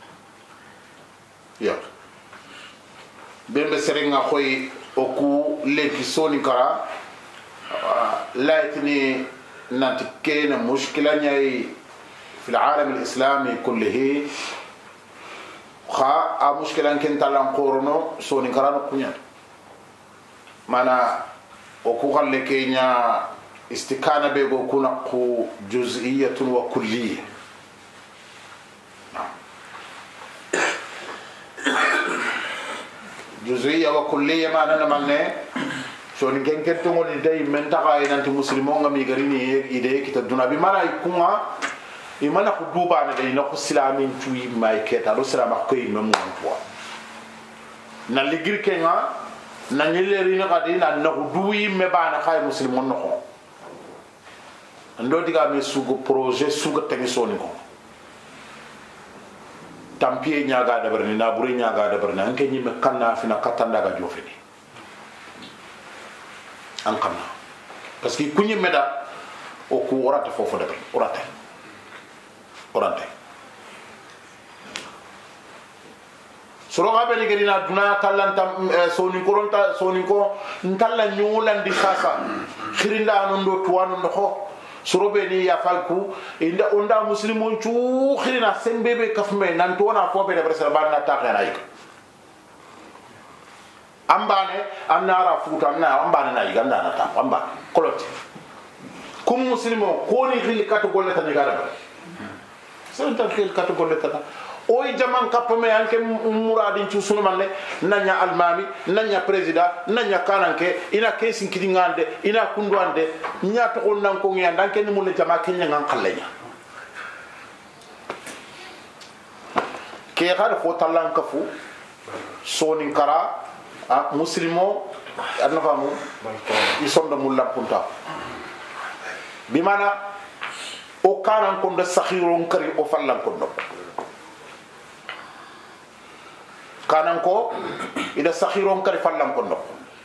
Speaker 1: يا بين بسرعة خوي أكو لكيسوني كرا لا يتني نتكين مشكلة نيجي في العالم الإسلامي كله خا مشكلة كن تلان قرنو سوني كرا نكونيا مانا أكو خلي كينيا استكانة بيقو كنقو جزئية وكلية جزئية وكلية ما أنا نمانة شو نكين كتوم ولدي من تقاين أنت مسلمون غمي غريني إيدي كتا دونا بمانا يكونا إيمانا خدوبا ندي نقو سلامين توي ما يكتا لو سلام أخوي ممون توا نالجير كنا نالجيرين قدينا نخدوي مبانا خاي مسلمون نخو ndo diga me sugo projet sugo tegi soni ko tampie nyaaga da berni na buri nyaaga da berni anke nyi me kanna fina katanda ga jofini an kanna parce que kunyi meda o ku orata fofo da berni orata orata soro ga be ni gedina duna talanta soni koronta soni ko ntalla nyulan di sasa khirinda non do tuwanu ndo soro be ni ya falku inda onda muslimon chu khirina sembe be kafme nan to na fo be de bresel banna ta khana yik ambane amnara futa amna ambane na yiganda na ta amba koloti kum muslimo ko ni khili katu golle tan igara ba sen tan khili katu golle tan oy jaman kapame anke muradin ci sunu manne nanya almami nanya president nanya kananke ina kesin kidingande ina kunduande nya to on nan ko ngi andanke ni mulle jama kenya ngan khallenya ke khar fo talan kafu sonin kara a muslimo adna famu isonda mulla punta bimana o kanan ko de sakhiron kari o fallan ko do kanan ko ida sakhiron kari fallan ko do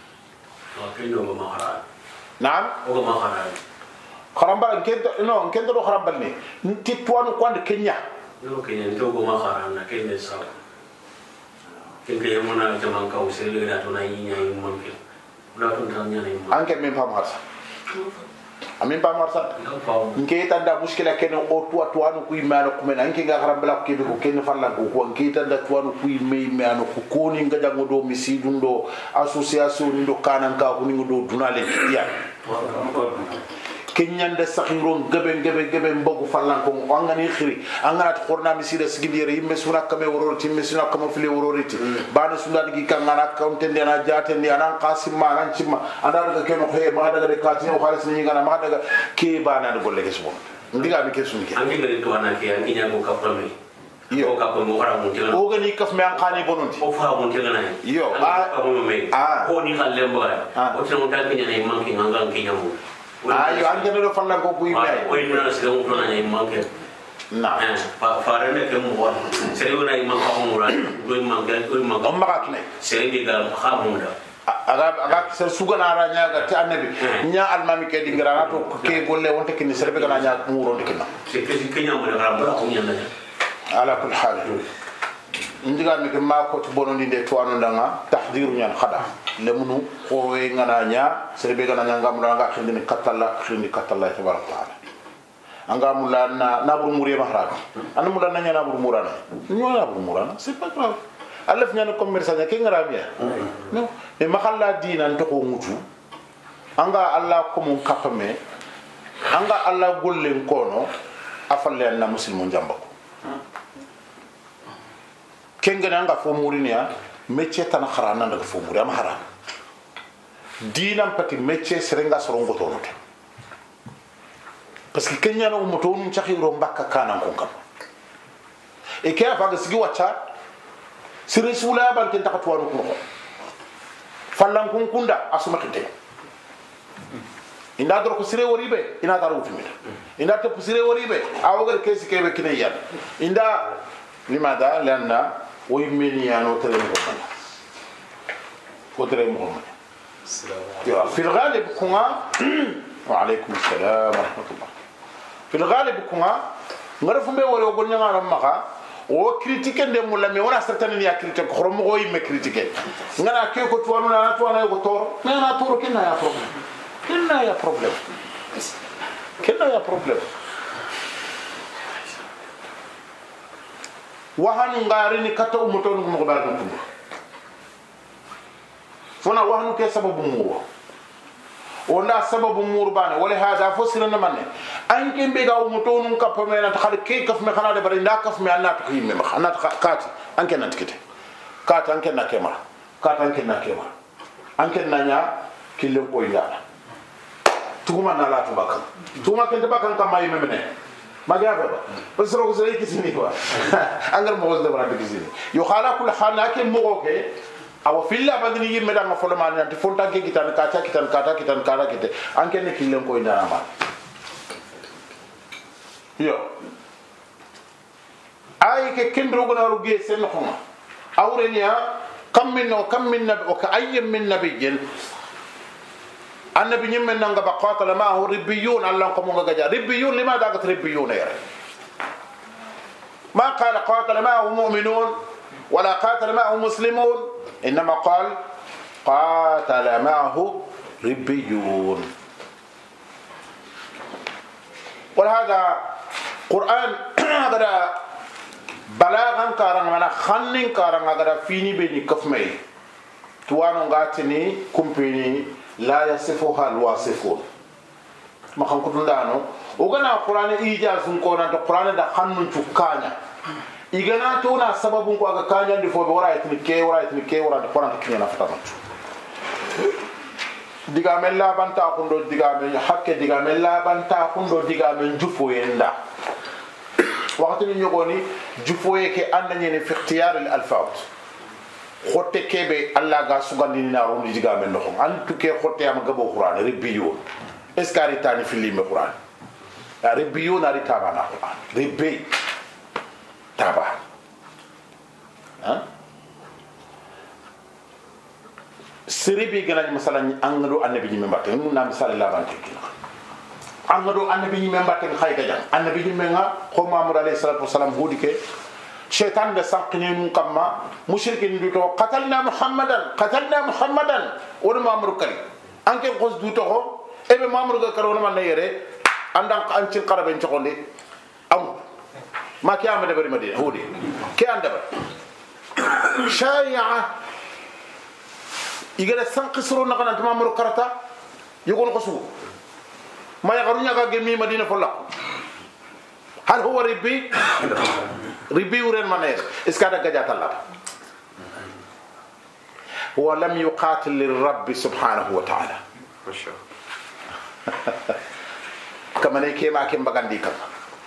Speaker 1: naam o ma khara kharamba kento no kento do kharamba ni ti tuanu kwande kenya
Speaker 4: no kenya to go ma khara na kenya sa kenge mona jaman ka usele da to na yinya yimman ke da to tan nyane
Speaker 1: anke men pam harsa amin pam harsa nke tanda muskila ken o tuwa tuanu kuy mano ko men anke ga harambala ko kebe ko ken falla ko ko nke tanda tuanu kuy mey mano ko koni ngajango do misidun do association do kanan ka ko ni do dunale ya kenyande sakhiron gebe gebe gebe mbogu fallan ko angani khiri anganat khorna misida sigidire yimme suna kame wororti misuna kama fili wororiti bana suna digi kangana kauntendi ana jatendi ana qasim ma nan cimma andar ga keno khe ma daga de katini o khalis ni ngana ma daga ke bana de golle kesbo ndiga mi kesun ke
Speaker 4: angi ngari to ana ke angi nyago kaprame yo ka ko mo hara mun tigana
Speaker 1: o gani kaf me an khani bononti
Speaker 4: o fa mun tigana
Speaker 1: yo a
Speaker 4: ko ni khalle mbara o tino tan kinya ne manki ngangan kinya mu
Speaker 1: ayo angene do falla ko kuy may
Speaker 4: o ina sila mo na ay manke
Speaker 1: na
Speaker 4: pa farane ke mo wa sere wona ay manka ko mura do manke do manka
Speaker 1: o magat ne
Speaker 4: sere bi ga khamunda
Speaker 1: aga aga ser sugana ra nya ga ta annabi nya almami ke dingra to ke golle wonte kin ser be gana nya muro ndikina
Speaker 4: se ke kenya mo ra ba ko nya na
Speaker 1: ala kul hal ndiga mi ke ma ko to bonondi de to anondanga tahdiru nyan khada lemunu ko we ngana nya serbe gana nya ngamula nga khindi katalla khindi katalla tabaraka taala anga mula na nabru muri mahra an mula na nya nabru murana nyo nabru murana c'est pas grave alaf nya no commerce nya ke ngara biya no e makalla dina to ko mutu anga alla ko mun kapame anga alla gollen kono afalle na muslimu jambako kengana nga fo murinia métier tan kharana ndaga fo muri am haram dinam pati métier serenga sorongo tonote parce que kenya no moto num chakhiro mbaka kana ko kam e ke afa sigi wacha sire sula ban ken takatu wanu ko fallan kun kunda asuma kite inda dor ko sire woribe ina taru tumida inda to sire woribe awogar kesi kebe kine yan inda limada lanna ويمنيانو تري مغمنا وتري مغمنا في الغالب كنا وعليكم السلام ورحمة الله في الغالب كنا نعرف ما هو يقول لنا رمّا o critiquer de mulla me wona certainement ya critiquer ko mo goy me critiquer ngana ke ko tuwanu na tuwana ko toro na toro kenna ya problem kenna ya problem kenna ya problem wahanu ngarini kata umutonu mo barka tum fona wahanu ke sababu muro onda sababu muro bana wala hada fosirana manne anke mbega umutonu kapamena ta khade ke kaf me khana de bari nda kaf me anat khime ma anat kati anke nat kite kata anke na kema kata anke na kema anke nanya kille ko yala tuma na la tubaka tuma ke tubaka kan mai memene magaba bas ro ko zay kisini wa angar mo gol dabra kisini yo khala kul khala ke mo ke aw filla badini yimme da ngafolo man nanti fonta ke kitan kata kitan kata kitan kara kite anke ne killen ko indana ma yo ay ke kendro gona ruge sen khoma awrenia kam min no kam min nab o ka ayyam min nabiyyin النبي يمن نعى بقاتل معه ربيون الله كمون جاء ربيون لماذا قلت ربيون يا ما قال قاتل معه مؤمنون ولا قاتل معه مسلمون إنما قال قاتل معه ربيون. ولهذا قرآن هذا بلاغا كارن منا خنن كارن هذا فيني بني كفمي توانو غاتني كومبيني لا يصفها الواصفون ما خان كودون دانو وغنا القرآن إيجاز كونا القرآن ده خنن تكانيا igana to na sababun ko aga kanya ndi fo be wara itni ke wara itni ke wara de qur'an kinya na fatama diga mella banta ko ndo diga men hakke diga mella banta ko ndo diga men jufo yenda wakati ni nyogoni jufo yake andanye ni fi ikhtiyar al alfaz khotte kebe alla ga sugandi na ro ndi diga men no an tuke khotte am gabo qur'an ribbiyo eskari tani fili me qur'an ribbiyo na ri tabana qur'an ribbi taba ha siribi gana masalan angado annabi ni membatte mun na misal la bante kina angado annabi ni membatte khay ga jang annabi ni menga ko mamud alayhi salatu wasalam hudike shaytan da saqni mun kamma mushrikin du to qatalna muhammadan qatalna muhammadan won mamru kali anke qos du to ko ebe mamru ga karo man yere andan an ci qaraben ci xonde am ما كان من بري مدينة هودي كان دبر شايعة يقول سانقصروا نقنا أنتم أمر كرتا يقول قصو ما يقولون يا جميع مدينة فلا هل هو ربي ربي ورن منير إسكادا جات الله ولم يقاتل للرب سبحانه وتعالى كما نيكي ما كم بغاندي كم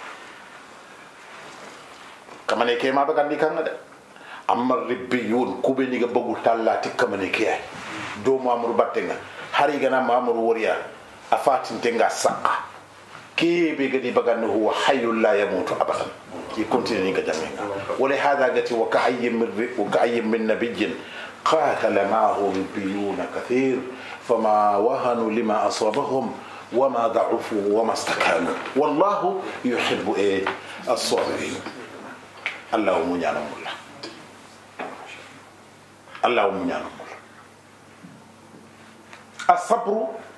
Speaker 1: kamane ke ma bagandi kan da amma ribbiyun kube ni ga bagu tallati kamane ke ay do mamur battenga hari gana mamur woriya afatin tenga saqa ke be gadi baganno huwa hayyul la yamutu abadan ki continue ni ga jamenga wala hada gati wa ka'ayyim min wa ka'ayyim min nabiyyin qatala ma'ahu ribbiyun kathir fama wahanu lima asabahum wama da'ufu wama istakanu wallahu yuhibbu as-sabirin. الله مُنْيَانَ مُلَّا الله مُنْيَانَ مُلَّا الصبر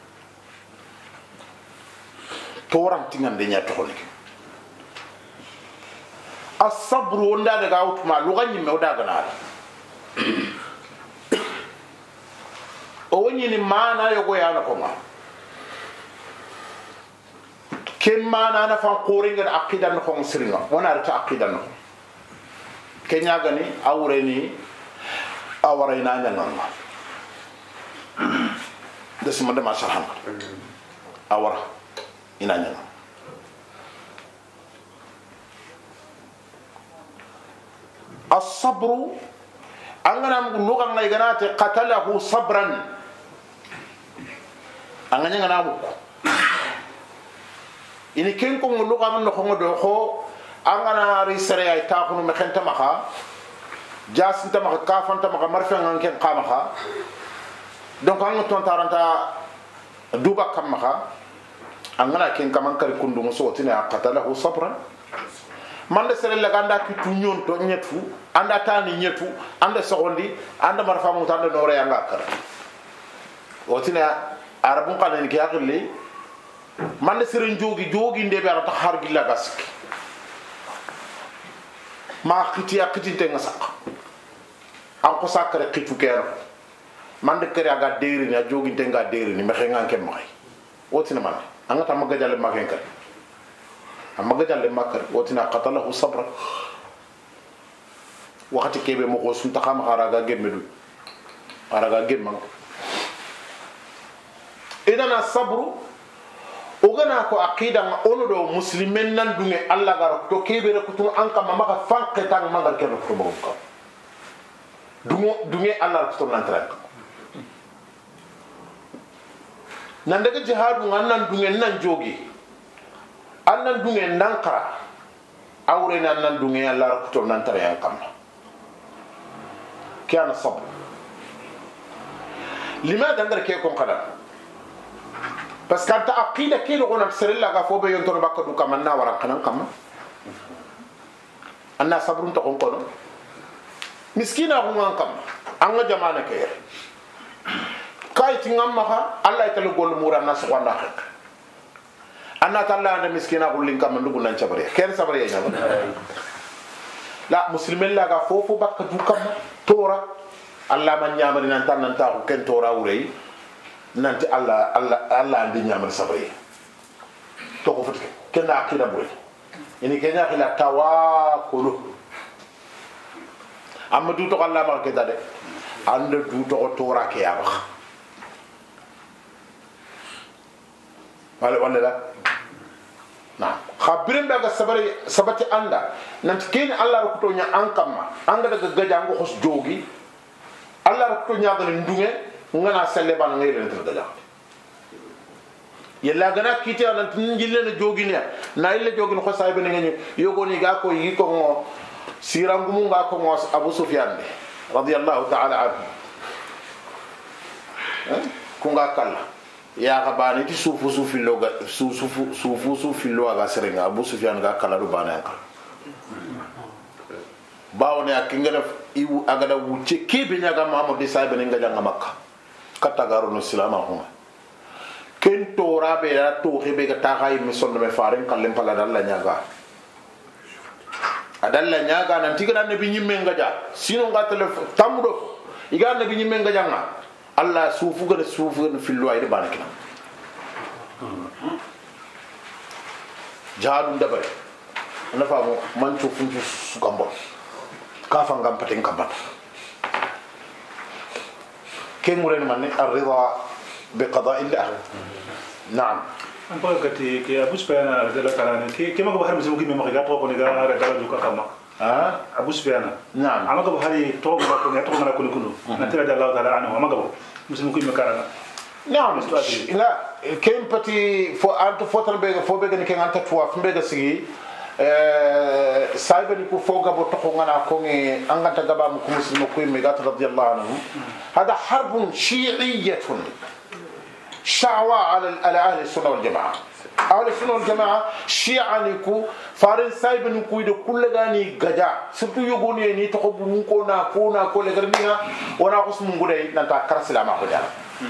Speaker 1: تورم تيغان دي نياتو خولي الصبر وندا دا غاوت ما لوغا نيمي ودا غنا o woni ni mana yogo yana ko ma ken mana na fan qoringa aqidan ko sirina wona ta aqidan ko kenya gani awreni awrayna nyanga desuma de ma sharhan awra ina nyanga as-sabr angana nuga ngai ganate qatalahu sabran anganya ngana bu ini ken ko nuga man ko ngodo ko angana risere ay taxunu me xenta maxa jasinta maxa kafanta maxa marfe ngan ken qamaxa donc anga tontaranta duba kam maxa angana ken kaman kari kundu muso tina qatalahu sabran man de sere la ganda ki tu nyon to nyetu anda tani nyetu anda sogondi anda marfa mu tande no re anga kara otina arabun qalen ki akli man de sere njogi jogi ndebe ara ta har gilla gasiki ma khiti akiti te ngasak an ko sakare khitu kero man de kere aga deri ni jogi te nga deri ni me xenga ken may wotina man anga tam ga jalle ma ken kar amma ga jalle makar wotina qatalahu sabra wakati kebe mo ko sun taxam araga gemmedu araga gemman idan as-sabru ogana ko aqida ono do muslimen nan dunge alla gar to kebere ko tun an kam maka fanke tan mangal kero ko bo ko dungo dunge alla to nan trak nan daga jihadu nan dunge nan jogi annan dunge nan kara awre nan nan dunge alla to nan tare an kam kana sabr lima dangar ke ko qada parce que ta aqida kilo gona serella ga fobe yon tono bakka du kam na wara kanan kam anna sabrun to kon kono miskina ko ngan kam anga jamana ke kay ti ngam maka Allah ta gol mura na so wanda xek anna talla anda miskina ko lin kam ndugu nan cabare ken sabare ya la muslimin la ga fofu bakka du kam tora Allah man nyamari nan tan nan ta ko ken tora wurey nanti Allah Allah Allah andi nyamari sabare to ko futi ken na akida boy ini kenya khila tawakkulu amma du to Allah ma ke tade ande du to tora ke ya wax wala wala la na khabirin daga sabari sabati anda nanti ken Allah ko to nya ankama anga daga gajango khos jogi Allah ko to nya dal ndunge ngana selle ban ngay len tan gaja yella gana kiti ala njille na jogi ne na ille jogi ko saybe ne ngani yogoni ga ko yi ko ngo sirangumu ga ko ngo Abu Sufyan de radiyallahu ta'ala anhu eh ko nga kala ya ga bani ti sufu sufi loga su sufu sufu sufi loga serenga Abu Sufyan ga kala do bana ka bawone akingala iwu agada wuce kebe nyaga Muhammad bi saybe ne ngaja Makka katagaru no silama huma ken tora be ya to hebe ga taxay mi sonno me faaren kallem pala dalla nyaga adalla nyaga nan tigana nabi nyimme ngaja sino ngatale tamudo iga nabi nyimme ngaja nga Allah sufu ga sufu ga fillo ay de banakina jaadu ndabare na famo man to funju su gambo ka fa ngam paten kabat ken muren man ar-ridha bi qada'illah نعم
Speaker 2: أنا بقول كتي كي أبو سفيان رجلا كلامه كي كي ما قبل هذا مسلم كي ما قبل قبل كوني قال رجلا جوكا كما
Speaker 1: ها
Speaker 2: أبو سفيان
Speaker 1: نعم
Speaker 2: أنا قبل هذه توق قبل كوني توق أنا كوني كنو نترى جل الله تعالى عنه ما قبل مسلم كي ما كارنا
Speaker 1: نعم لا كم بتي فو أنت فترة بيجا فو بيجا نكين أنت توافق بيجا سجي سايبني كو فوق أبو تقونا كوني أنت تجابا مكو مسلم كوي ميجات رضي الله عنه هذا حرب شيعية شعوى على أهل السنة والجماعة أهل السنة والجماعة شيعة نيكو فارن سايب نيكو يدو كل غاني غجا سبتو يغوني ني تخبو نكو ناكو ناكو لغرمينا ونا قسم نغودي نانتا كرسلا ما خجا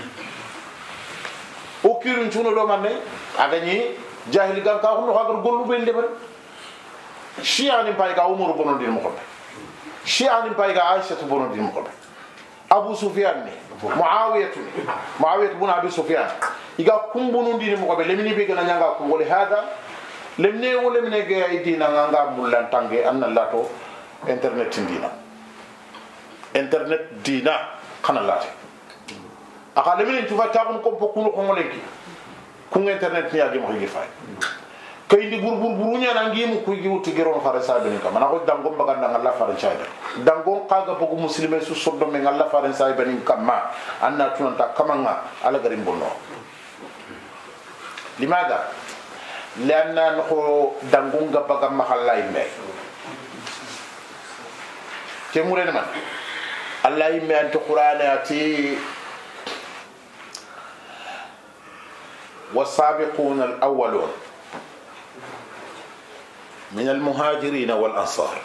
Speaker 1: اوكيرن تشونو لو ماني اغاني جاهل غان كا خنو خاغر غولو بين دبر شيعة ني بايغا عمر بنو دين مخوب شيعة ني بايغا عائشة بنو دين مخوب أبو سفيان معاوية معاوية بن أبي سفيان إذا كم بنون دين مقابل لمن يبيك نجانا كم وله هذا لمن يقول لمن يجي دينا نجانا مولان تانجي أن الله تو إنترنت دينا إنترنت دينا خنا الله أقال لمن يشوف تاعهم كم بكونوا كم ولكن كم إنترنت نياجي مخيجي فاي كاين دي بور بور بورونيا نانغي مو كوي جيو تيغيرون فارسا بني كما ناكو دانغوم باغان نان الله فارسا دانغوم قاغا بوغو مسلمي سو سودو مي الله فارسا بني كما انا تونتا كما على غريم بونو لماذا لان نخو دانغوم باغا مخالاي مي تيمورين مان الله يمي انت قراناتي والسابقون الاولون من المهاجرين والأنصار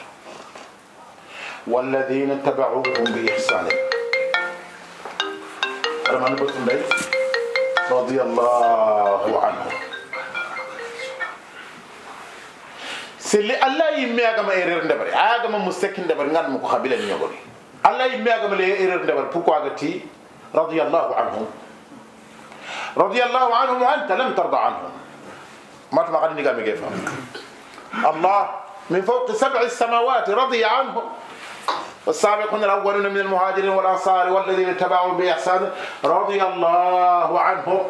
Speaker 1: والذين اتبعوهم بإحسان رضي الله عنهم سلي الله يمي أجمع إيرن دبر أجمع مستكين دبر نعم مقابلة نيوغوري الله يمي أجمع إيرن دبر بوكو أغتي رضي الله عنهم رضي الله عنهم وأنت لم ترضى عنهم ما تبغى نيجا ميجيفا الله من فوق سبع السماوات رضي عنهم والسابقون الأولون من المهاجرين والأنصار والذين اتبعوا بإحسان رضي الله عنهم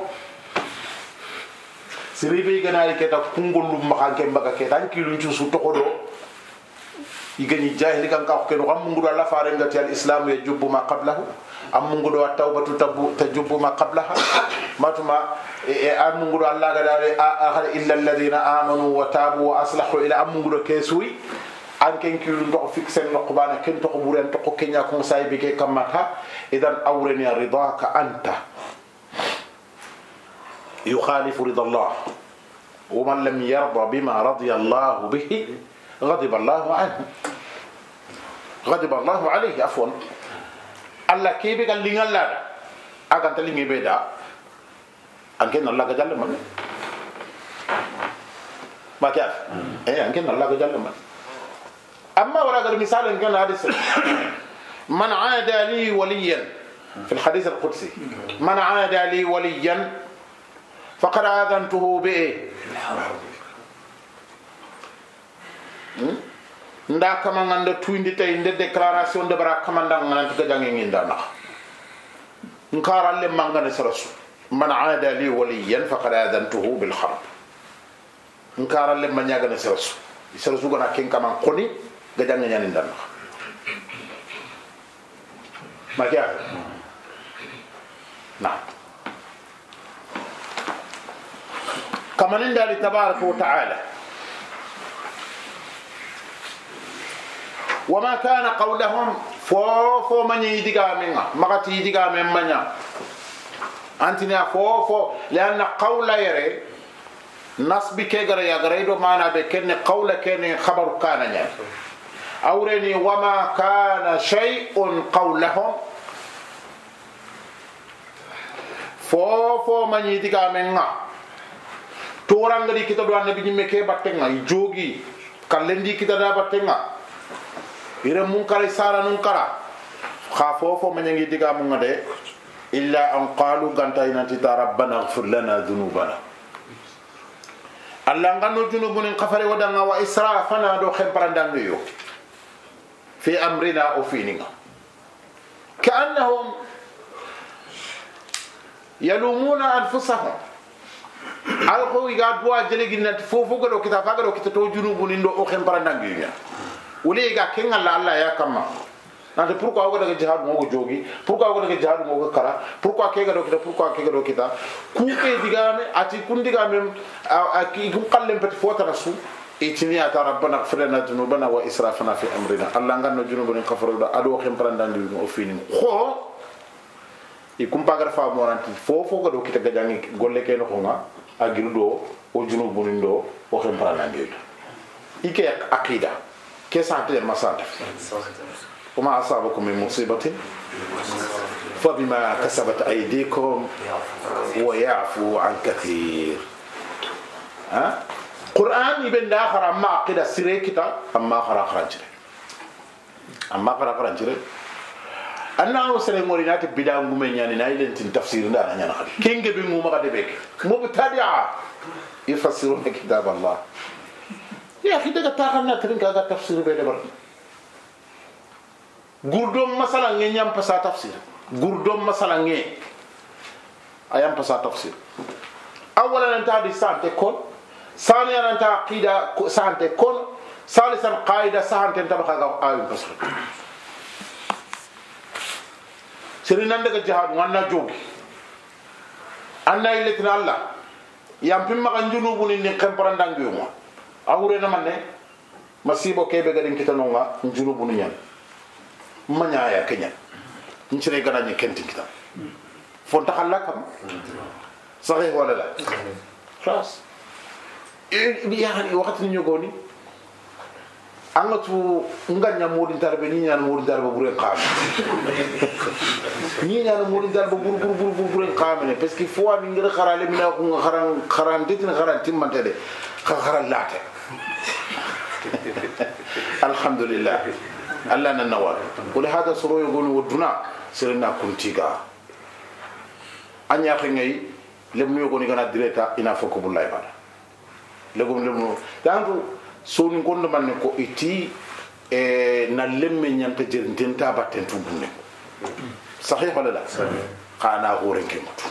Speaker 1: سريبي غناري كتا كونغول مخان كم بقى كتا كيلو نشوف تقولو يغني جاهل كان كاو كنو غام مغدو الله فارنغتي الإسلام يجب ما قبله أم مغدو التوبة تجب ما قبلها ما تما أم مغدو الله غدار إلا الذين آمنوا وتابوا وأصلحوا إلى أم مغدو كيسوي أن كن كيلو ندق فيكسن نقبانا كن تقبورن تقو كنيا كون سايبك كمتا إذن أورني رضاك أنت يخالف رضا الله ومن لم يرضى بما رضي الله به غضب الله عنه غضب الله عليه عفوا الله كيف قال لي الله أكان تلي بيدا أنكن الله كجال من ما كيف إيه أنكن الله كجال من أما ولا غير مثال أنكن حديث من عاد لي وليا في الحديث القدسي من عاد لي وليا فقد آذنته بإيه nda kama nganda tuindi tay nde déclaration de bara kamanda ngana tiga jangi nginda na nkara le mangana sarasu man aada li waliyan faqad adantuhu bil harb nkara le manyaga na sarasu sarasu gana ken kama koni ga jangi nyani ndan ma kya na kama ninda li tabaraka wa taala وما كان قولهم فوفو من يديغا منا مغتي يديغا من منيا انتنا فوفو لان قول يري نصب كيغرا يا غريدو معنا بكن قول كان خبر كان يعني اورني وما كان شيء قولهم فوفو من يديغا منا تورانغري كتاب النبي مكي باتنا جوغي كالندي كتاب باتنا ire munkara sara nunkara khafofo manyangi diga mungade illa an qalu ganta inanti rabbana ighfir lana dhunubana alla ngano junubun khafare wadanga wa israfana do khemparandang yo fi amrina o fininga كأنهم يلومون أنفسهم alko iga dua jele ginna fofo gado kita fagado kita to junubu nindo o khem parandanginya uli ga kenga la Allah ya kama nante pourquoi o daga jihad mo go jogi pourquoi o daga jihad mo go kara pourquoi ke gado kita pourquoi ke gado kita ku ke digame ati kun digame aki ku qallem pati fota rasul itini ata rabbana ighfirna dhunubana wa israfana fi amrina Allah nganno junubun kafaru da ado khem parandanginya o fini kho e kumpagar fa mo ranti fofo gado kita gajangi golle ke no khonga agirudo o junubun ndo o khem parandanginya ike akida كيسانت المصادف وما أصابكم من مصيبة فبما كسبت أيديكم ويعفو عن كثير ها قرآن يبين داخل أما عقيدة سيري كتا أما آخر أخرجري أما آخر أخرجري أنا أوصل مورينات بدأ مؤمن يعني نايلن تفسير ده أنا نخلي كينج بيمو ما قد بيك مبتدعة يفسرون كتاب الله يا أخي ده تاخذنا ترين كذا تفسير بيده بر غردوم مثلا نيام بسا تفسير غردوم مثلا ني أيام بسا تفسير أولا أنت هذه سانت كون ثانيا أنت عقيدة سانت كون ثالثا قاعدة سانت أنت بخا أيام بسا سرنا عندك جهاد وانا جوجي أنا اللي تنالا يام بيم مغنجنو بني نكمبران دانجيوما awure na manne masibo kebe gadin kitanonga njunubu nyan manya ya kenya ncire gana ni kenti kita fonta khalla kam sahih wala la خلاص يعني وقت نيغوني angatu nganya modin tarbe ni nyana modin tarbe buren qam ni nyana modin tarbe bur bur bur bur buren qam ne parce que fois ni ngara kharale mina ko kharan kharan ditin kharan timmante de kharan laate الحمد لله الله ننوار ولهذا سرو يقول ودنا سرنا كنتيغا انيا خني لم يغوني غنا ديريتا انا فوكو بالله بار لغم لم دانتو سوني كون من كو ايتي e na lemme nyanta jerinta batten tubune sahih wala la qana gorenke mutu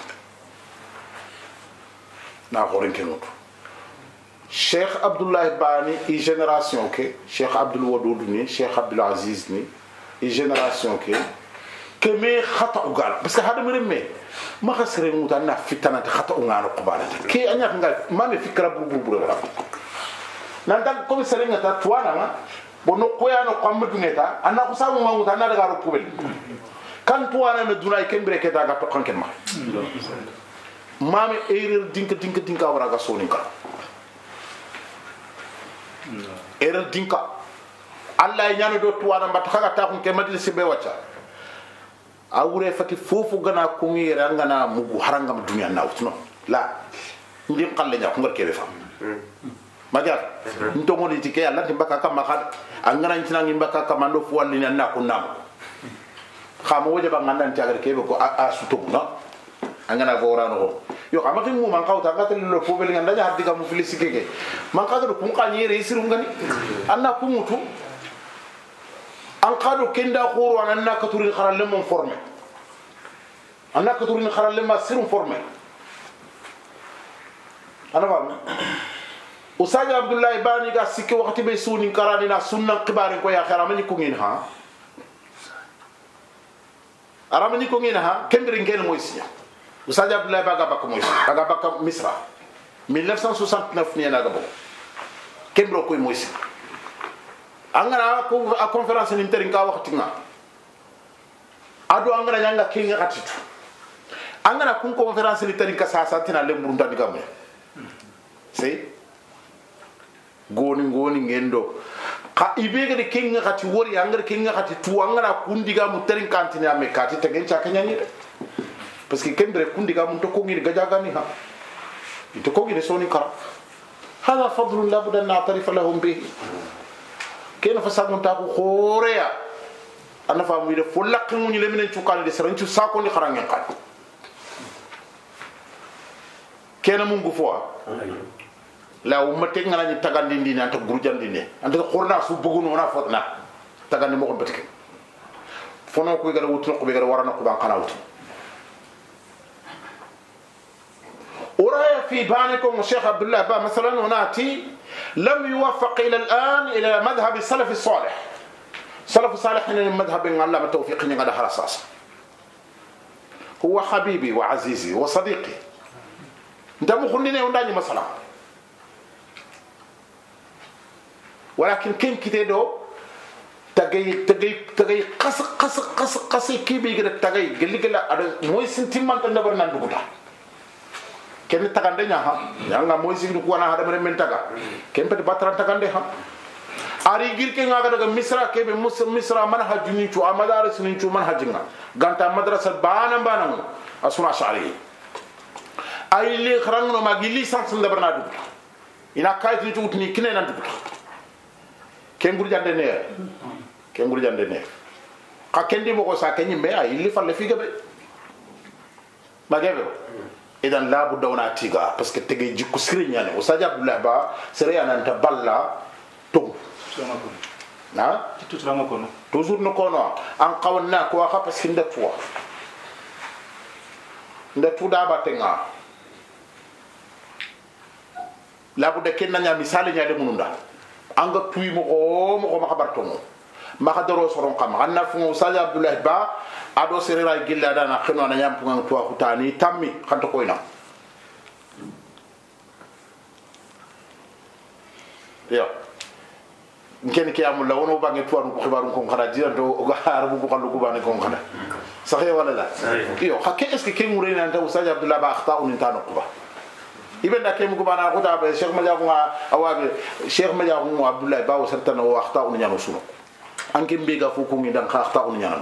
Speaker 1: na gorenke mutu Cheikh Abdullah Bani e génération ke Cheikh Abdul Wadud ni Cheikh Abdul Aziz ni e génération ke ke me khata ugal parce que hada mere me ma khasre mutanna fitana khata ungano qubalata ke anya ngal ma me fikra bu bu bu nan tak ko serenga ta tuana ma bono koyano qamdu ngeta anna ko samu ma mutanna daga ro kubel kan tuana na dunay kembre ke daga to kanken ma mame erreur dinka dinka dinka wara ga soninka erreur dinka Allah nyano do tuwana mbat khaga ta kun ke majlis be wacha awure fati fofu gana ko ngira ngana mu haranga dunya na utno la ndim qalle nya ko ngor kebe fam magar nto ngoni tike Allah timbaka kam makad angana ntina ngimbaka kamando fu walli na ko nam khamo woje ba nganda ntiagar kebe ko a sutugna angana gorano yo amati mu man kawta ngatel lo fo bel nganda jar diga mu filisike man kadro kun qani reisiru ngani anna ku mutu an qadu kenda khuru anna katuri kharalle mon formé anna katuri kharalle ma sirum formé ana fam usaja abdullah ibani ga sikki wakati be suni karani na sunna qibari ko ya kharamani ko ngin ha aramani ko ngin ha kembri ngel moysiya usaja abdullah baga bakko moysi baga bakko misra mille neuf cent soixante-neuf ni na gabo kembro ko moysi angana ko a conférence ni terin ka wakati nga ado angana nyanga kinga katitu angana kun conférence ni terin ka sa santina le mburunda diga mo c'est goni goni ngendo ka ibege de kinga kati wori angara kinga kati tu angana kundiga mu terin kantini ame kati tegen cha kanyani de parce que kembre kundiga mu to ko ngi gajaga ni ha to ko ngi soni kara hada fadlu la budda na tarifa lahum bihi kena fa sagun ta ko khoreya ana fa mu de fo lakki mu ñu le minen ci kala de seran ci sako ni xarangen xat kena mu ngu fo la umma tek ngana ni tagandi ndina anta gurjandi ne anta khorna su bugu no na fotna tagandi mo ko betike fono ko gara wutno ko be gara warana ko ban kana wuti ورأي في بانكم الشيخ عبد الله با مثلا وناتي لم يوفق إلى الآن إلى مذهب السلف الصالح سلف الصالح من المذهب إن الله التوفيق إن هذا حرصاص هو حبيبي وعزيزي وصديقي أنت مخليني ونداني مثلا ولكن كم كتيدو تجي تجي تجي قص قص قص قص كي بيجي تجي قال لي قال موي سنتيمان تندبر نندبوتا ken tagande nya ha yanga moy sigdu ko na hada men taga ken pete batran tagande ha ari girke ngaga daga misra kebe misra manhaj ni tu amadaris ni tu manhajinga ganta madrasa bana bana asuna shari ay li khrangno magi licence ndabarna du ina kayit ni tu ni kine nan du ken gur jande ne ken gur jande ne ka kendi mo ko sa kenyi be ay li falle fi gabe magebe idan la budda wana tiga parce que tege jikku sirinya ne usaja abdullah ba siriya nan ta balla to na
Speaker 2: toujours na kono
Speaker 1: toujours no kono an qawna ko xa parce que ndat wa ndat da batenga la budda kenna nya misali nya de mununda anga tuy mo ko mo ko ma xabarto mo ma xadaro soron xam anna fu usaja abdullah ba ado serera gilla dana khino na yam punga to khutani tammi khanto koyna yo ngene ke amul la wono bangi to ko xibaru ko khara dira do gar bu ko xalu ko bani ko khada saxe wala la yo hakke est ce que ke mure na ta usaja abdullah ba khata un tano ko ba ibe da ke mu ko bana ko ta be cheikh madiaw nga awabe cheikh madiaw mo abdullah ba wasatana wa khata un nyano suno anke mbega fu ko ngi dan khata un nyano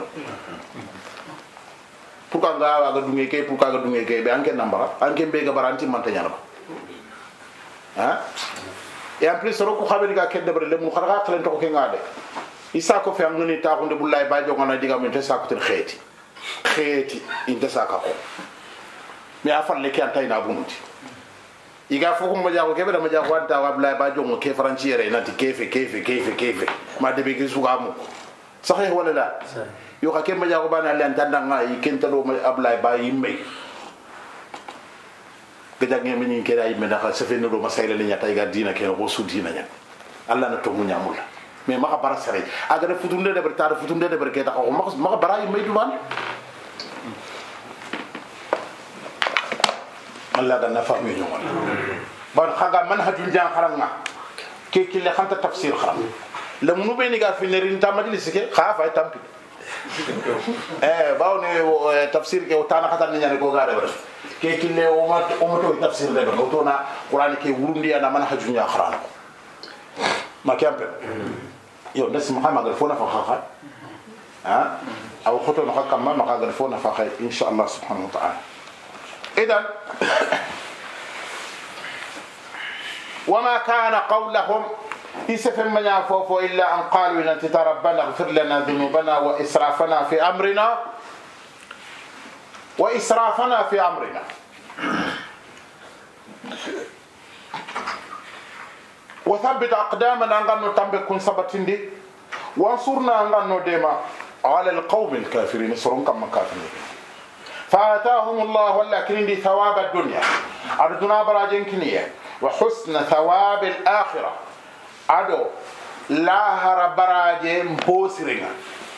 Speaker 1: pourquoi nga wa ga dungé kay pourquoi ga dungé kay be anke nambara anke be ga baranti manta nyana ba hein et en plus ro ko xabé ga kedde bare le mu xara xalen to ko ke ngade isa ko fe ngani ta ko de bullay ba jogana diga min te sa ko ten xéti xéti inte sa ka ko mais afal le ke antay na bunuti iga fo ko ma jago ke be dama jago wanta wa bullay ba jogo ke franciere nanti kefe kefe kefe kefe ma de be ke suga mu sahih wala la yo ka kemba jago bana le antanda nga yi kenta do ablay ba yimme gajak ngem ni kera yimme da sa fe no do masayla ni nyata ga dina ke ko sudina nya alla na to mu nyamul mais maka bara sare aga da futunde de berta da futunde de berke ta ko maka bara yimme du ban alla da na fami ñu wala ban xaga manhajul jang xaranga ke ki le xanta tafsir xaram la mu be ni ga fi ne rin tamati ke xa fa tampi eh bawo ne tafsir ke utana khatan ni nyane ko ga de ke kille o ma o ma to tafsir de no to na qur'an ke wurundi ana manhajun ya kharana ma kampe yo das muhammad fona fa kha ha aw khoto no hakama ma ka fona fa khay insha Allah subhanahu wa ta'ala idan وما كان قولهم يسفن من يعفوه إلا أن قالوا إن أنت ربنا اغفر لنا ذنوبنا وإسرافنا في أمرنا وإسرافنا في أمرنا وثبت أقدامنا أن نتنبكون سبتين دي وانصرنا أن نديما على القوم الكافرين يسرون كما كافرين فآتاهم الله ولكن دي ثواب الدنيا أردنا براجين كنية وحسن ثواب الآخرة أدو لا هربراجين بوسرنا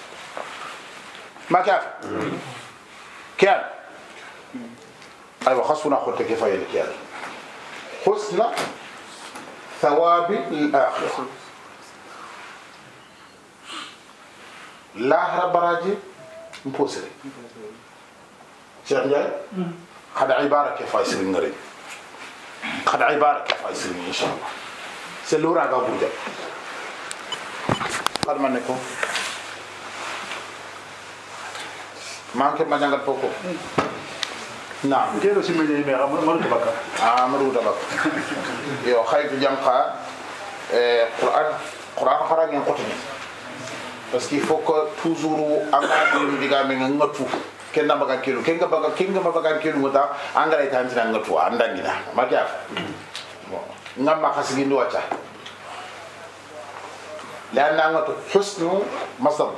Speaker 1: ما كاف كان أيوة خصونا قلت كيف يلك حسن ثواب الآخرة لا هربراجين بوسرنا شيخ جاي هذا عبارة كيف يصير نريد هذا عبارة كيف يصير إن شاء الله سلورا قابوجا قال منكم ما أنك ما جنگل فوقو نعم
Speaker 2: كيلو سيمي مي مرو تبكا
Speaker 1: آه مرو تبكا يو خايف جنقا قرآن قرآن خرج ينقطني parce qu'il faut que toujours amadi diga me ngatu kenna baga kilo kenga baga kenga baga kilo muta angara itanzina ngatu andangina makia ngamba khasigi wacha لأن ngatu husnu masdar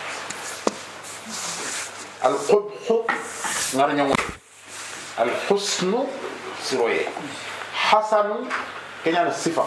Speaker 1: القبح نرنيو الحسن سرويه حسن كنيان الصفة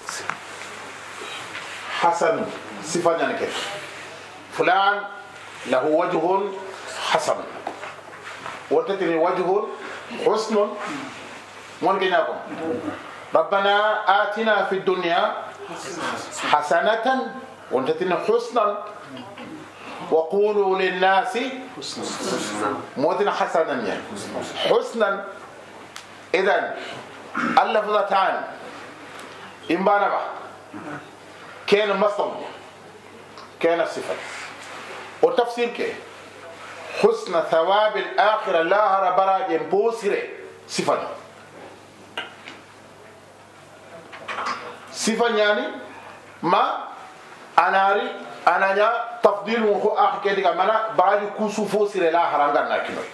Speaker 1: حسن صفة يعني كيف فلان له وجه حسن وتتني وجه حسن ممكن يكون ربنا آتنا في الدنيا حسنة وتتني حسنا وقولوا للناس موتنا حسنا يعني حسنا إذن اللفظتان إنبانا كان مصدر كان الصفة وتفسير كي حسن ثواب الآخرة لا هربراج بوسر صفة صفة يعني ما أناري أنا تفضيل وهو آخر كده كمان براج كوسو فوسر لا هرانغان ناكينوي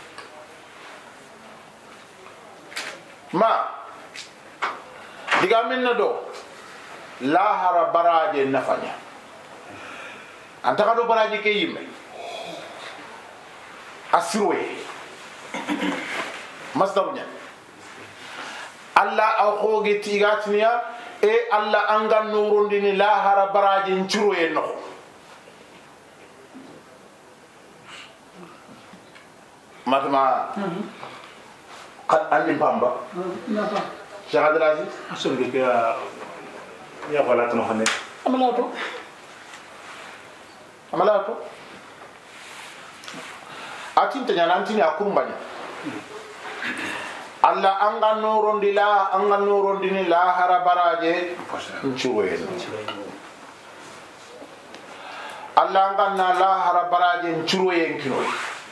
Speaker 1: ما diga minna do lahara baraje nafanya antaka do baraje ke yimme asirwe masdarunya alla aw khoge tigatniya e alla anga nurundini lahara baraje nchuroye no matma qad andi bamba Cheikh Abdel Aziz
Speaker 2: asul ke ya ya wala tan xane
Speaker 1: amalato amalato atinta nyana antini akumbanya alla anga norondi la anga norondi ni la hara baraje nchuroyen alla anga na la hara baraje nchuroyen kinoy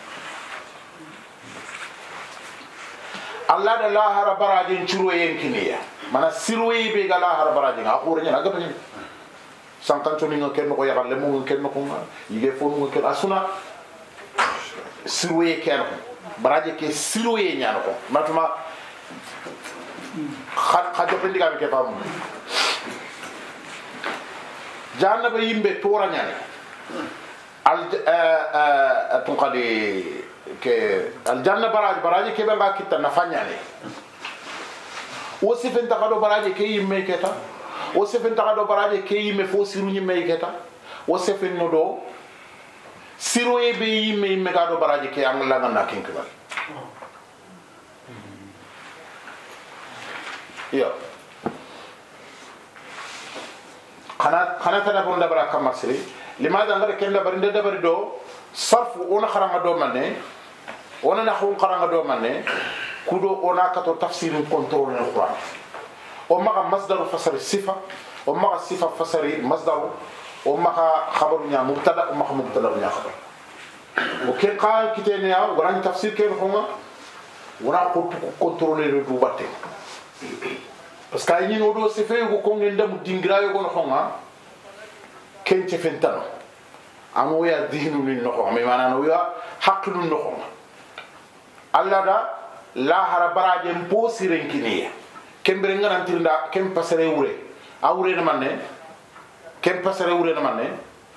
Speaker 1: Allah da lahara barajin ciro yankiniya mana sirwi be ga lahara barajin akure nya agata ni sankan to ni ngken ko yagal lemu ngken ko nga yige fonu ngken asuna sirwi ken baraje ke sirwi nya ko matuma khat khat to ndiga be ke fam janna be yimbe tora nya al euh ton qadi ke aljanna baraji baraji ke ba kitta nafanyane o sifen takado baraji ke yimme keta o sifen takado baraji ke yimme fo siru yimme keta o sifen no do siru e be yimme yimme gado baraji ke angla ngana kinkba yo khana khana tada bonda baraka masri limaada ngare kenda barinde dabari do sarfu ona kharanga do manne ona na khon qaranga do manne kudo ona kato tafsir control al quran o maga masdar fasar sifa o maga sifa fasari masdar وما خبر نيا مبتدا وما مبتدا نيا خبر وكي قال كتير نيا وغران تفسير كيف هما ونا كنت كنترولي دو باتي parce que ay ñino do se feego ko ngeen dem dingira yo ko xonga ken ci fentano amo ya dihnu ni no xonga me manana ya haqlu no xonga alla da la hara baraje mpo sirenkiniya kembere ngarantirnda kem pasere wure awure na manne kem pasere wure na manne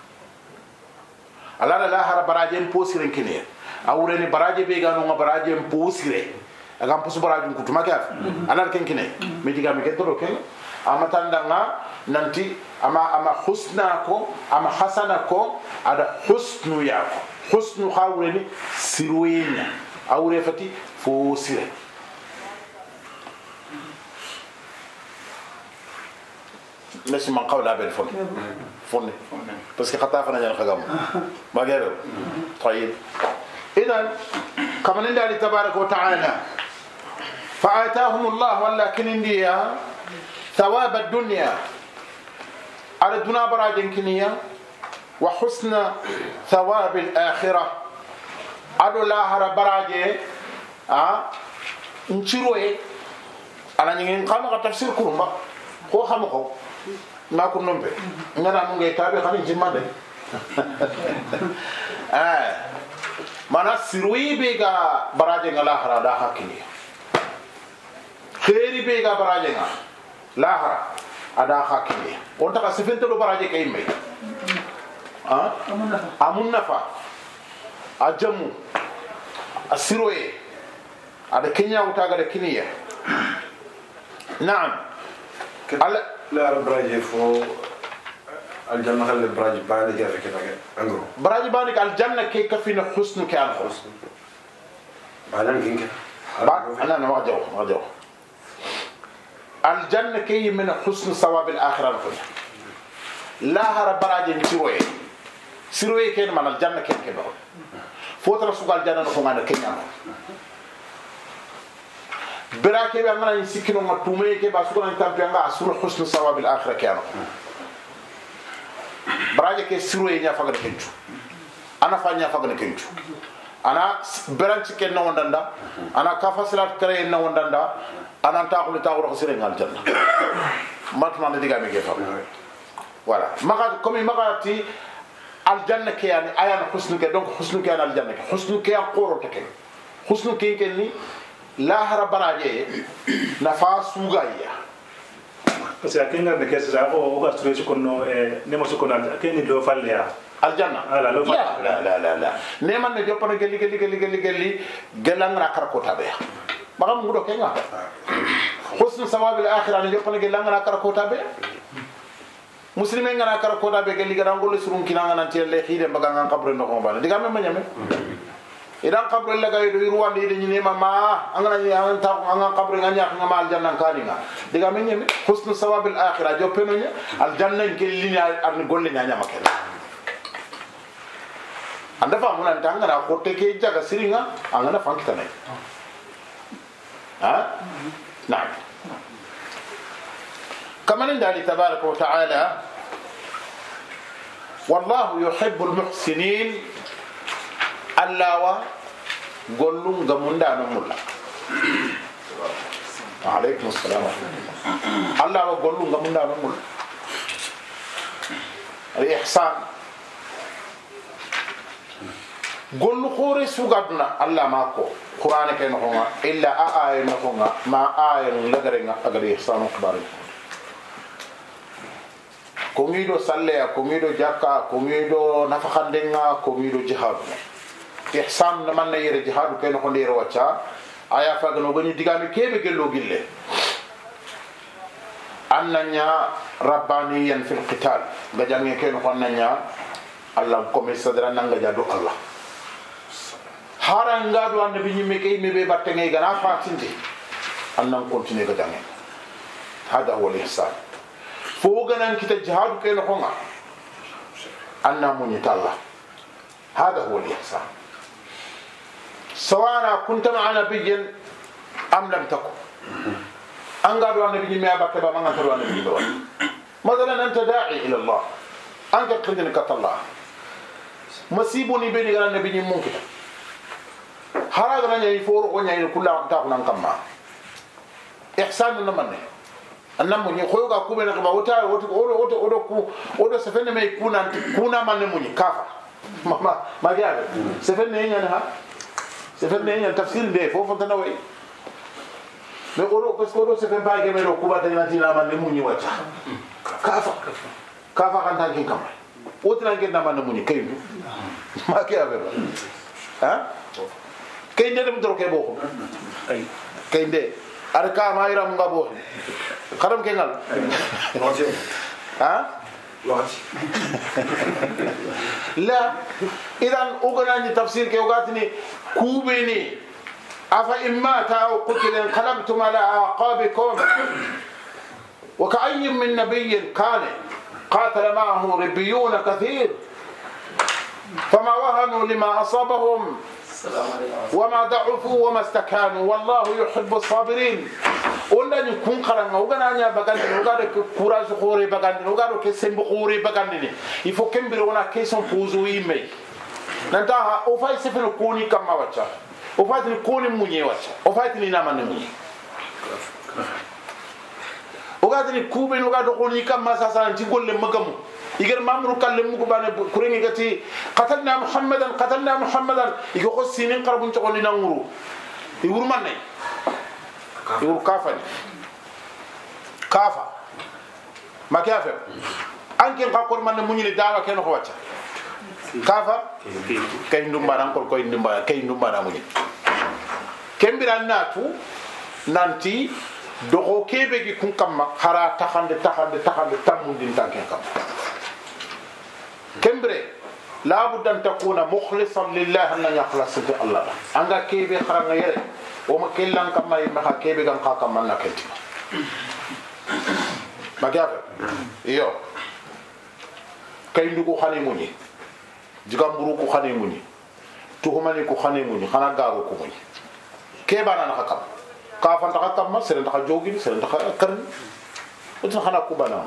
Speaker 1: alla da la hara baraje mpo sirenkiniya awure ni baraje be gano nga baraje mpo sire agam pusu baraje ko tuma kaf anar ken kine me diga me ketoro ken amatanda nga nanti ama ama husna ko ama hasana ko ada husnu ya ko husnu khawre ni siruina awre fati fo sire ماشي من قول ابي الفن فن بس خطافنا جن خغام ما غيره طيب اذا كما نندى تبارك وتعالى فآتاهم الله ولكن انديا ثواب الدنيا على الدنيا براجن كنيا وحسن ثواب الآخرة على الله براجي اه نشيروي انا نين قام تفسير كرما هو خمكو ما كنا نبي نرى نجي تابع خلينا نجمع آه mana sirwi be ga baraje nga lahara da hakini khairi be ga baraje nga lahara ada hakini on ta sifente do baraje kay may ah amun nafa ajamu asirwe ada kenya utaga da kiniya na'am
Speaker 3: ala la baraje fo الجنة هل براج باني جا في كذا أنغرو
Speaker 1: براج باني الجنة كي كفينا حسن كان حسن
Speaker 3: بعدين كينك
Speaker 1: أنا أنا واجو واجو الجنة كي من حسن ثواب الآخرة نقول لا هر براج سيروي سيروي كين من الجنة كين كبر فوت رسول الجنة نقول أنا كينيا براكي بأمنا يسكنوا مطمئن كي بسكون يتابعنا أسرع حسن ثواب الآخرة كانوا baraje ke siroye nya faga kencu ana fa nya faga kencu ana beranci ken no wondanda ana kafasilat kare no wondanda ana taqulu taqulu sire ngal janna matma ne diga me ke fa voilà maga comme maga ti al janna ke yani ayana husnu ke donc husnu ke al janna ke husnu ke qoro ke husnu ke ken ni la hara baraje nafa sugaya
Speaker 2: parce que kenga ne kessa da o ga sure ci konno e ne mo su kono kenni do falle ya
Speaker 1: aljanna
Speaker 2: ala lo
Speaker 1: la la la la ne man ne joppana gelli gelli gelli gelli gelli gelang na kar ko tabe magam ngudo kenga husnu sawab al akhirah ne joppana gelang na kar ko tabe muslimen ngana kar ko tabe gelli ga ngol surun kinanga nan tele khide mbaga ngan qabre no ko bana diga me manyame idan qabre la gay do ruwande de ni mama angana ni an ta anga qabre nganya ngama aljanna kadinga diga men nyeme husnu sawab al akhirah jopeno nya aljanna gelli ni arni golle nya nyama ken anda fa mun anta ngana ko te ke jaga siringa angana fankita nay ha na'am kama ndali tabaraka wa ta'ala wallahu yuhibbul muhsinin allawa gollum gamunda no mulla alaykum assalam allawa gollum gamunda no mulla al ihsan gollu khore sugadna allah mako qur'an ke no ma illa aaya no ma ma aaya no lagarenga agar ihsan khbari komido salle komido jakka komido nafakhandenga komido jihad ihsan man na yere jihadu ken ko ndero wacca aya faga no gani digami kebe gello gille annanya rabbaniyan fil qital gajange ken ko annanya allah ko mi sadra nanga jadu allah haranga do annabi nyimme kay mebe batte ngay gana fatinde annan continue gajange hada huwa ihsan fo ganan kita jihadu ken ko nga anna munita allah hada huwa ihsan سواء كنت مع نبي أم لم تكن أنقذوا النبي ما بكتب ما أنقذوا النبي مثلا أنت داعي إلى الله anke khidin katalla masibo ni be ni gara nabi ni mun kita haraga na nyai foro ko nyai kula ta kunan kamma ihsan na manne annam mun ko ga ku be na ba wota wota odo odo ku odo sefene me kuna kuna manne mun kafa mama magare sefene nyane ha sefene nyane tafsir de fofo tan way me odo parce que odo sefene ba ke me do ku ba tan na manne mun wata kafa kafa kan tan kin kamma otina ngeen na manne mun kay ma ke ave ha kay ndem doro ke boko ay kay nde arka ma ira nga bo kharam ke ngal ha la idan uganani tafsir ke ugatini kubeni afa imma ta'u qutilan qalabtum ala aqabikum wa ka'ayyin min nabiyyin kana qatala ma'ahu rabbiyun kathir fama wahanu lima asabahum وما ضعفوا وما استكانوا والله يحب الصابرين ولا نكون قرنا وغنا نيا بغاندي وغادو كوراج خوري بغاندي وغادو كسيمب خوري بغاندي il faut kembere wona question pozo yimay nanta o fay sefel koni kamma wacca o fay ni koni munye wacca o fay ni namane munye o gadi ni kube no gado koni kamma sasa nti golle magamu igar mamru kallem ko bane kurengi gati qatalna muhammadan qatalna muhammadan igo ko sinin qarbun to ni nanguru i wurman nay i wur kafa ni kafa makafa anken ka kor man munyi dawa ken ko wacca kafa kay ndumba nan ko koy ndumba kay ndumba na munyi kembira natu nanti dogo kebe gi kun kamma khara taxande taxande taxande tamundin tanken kam kembre la budda an takuna mukhlisan lillah an yakhlas fi allah anga kebe kharanga yere o ma kellan kam may ma kebe gam ka kam man nakenti magabe iyo kayndi ko khane muni jigamburu ko khane muni tuhumani ko khane muni khana garu ko muni keba na nakam ka fan ta kam ma seren ta jogi seren ta karni o tan khana ko bana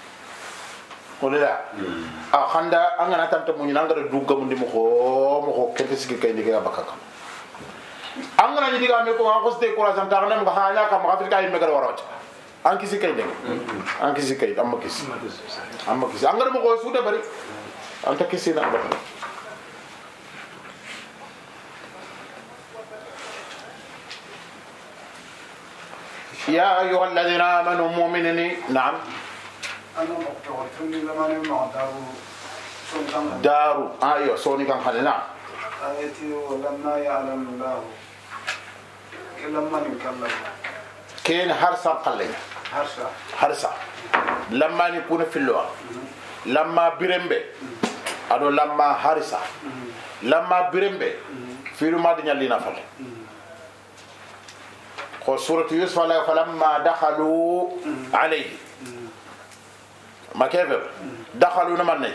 Speaker 1: wala a khanda angana tanta mu nyanga do dugga mu ndimo ko mo ko kete sigi kay ndiga bakaka angana ni diga me ko an ko ste ko la santa ngam ga hanya kam afrika yi me gar warot an kisi kay ndeng an kisi kay amma kisi amma kisi angara mo ko suuda bari an ta kisi na ba يا أيها الذين آمنوا مؤمنين نعم دارو ايوه سوني كان خلينا
Speaker 5: ايتي ولما يعلم الله لما نكلم
Speaker 1: كين هرسا قلنا
Speaker 5: هرسا
Speaker 1: هرسا لما نكون في اللغه لما برمبه ادو لما هرسا لما برمبه في ما دي نالي نفل خو سوره يوسف فلما دخلوا عليه ما كيف دخلوا نمني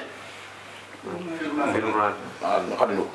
Speaker 1: خلينو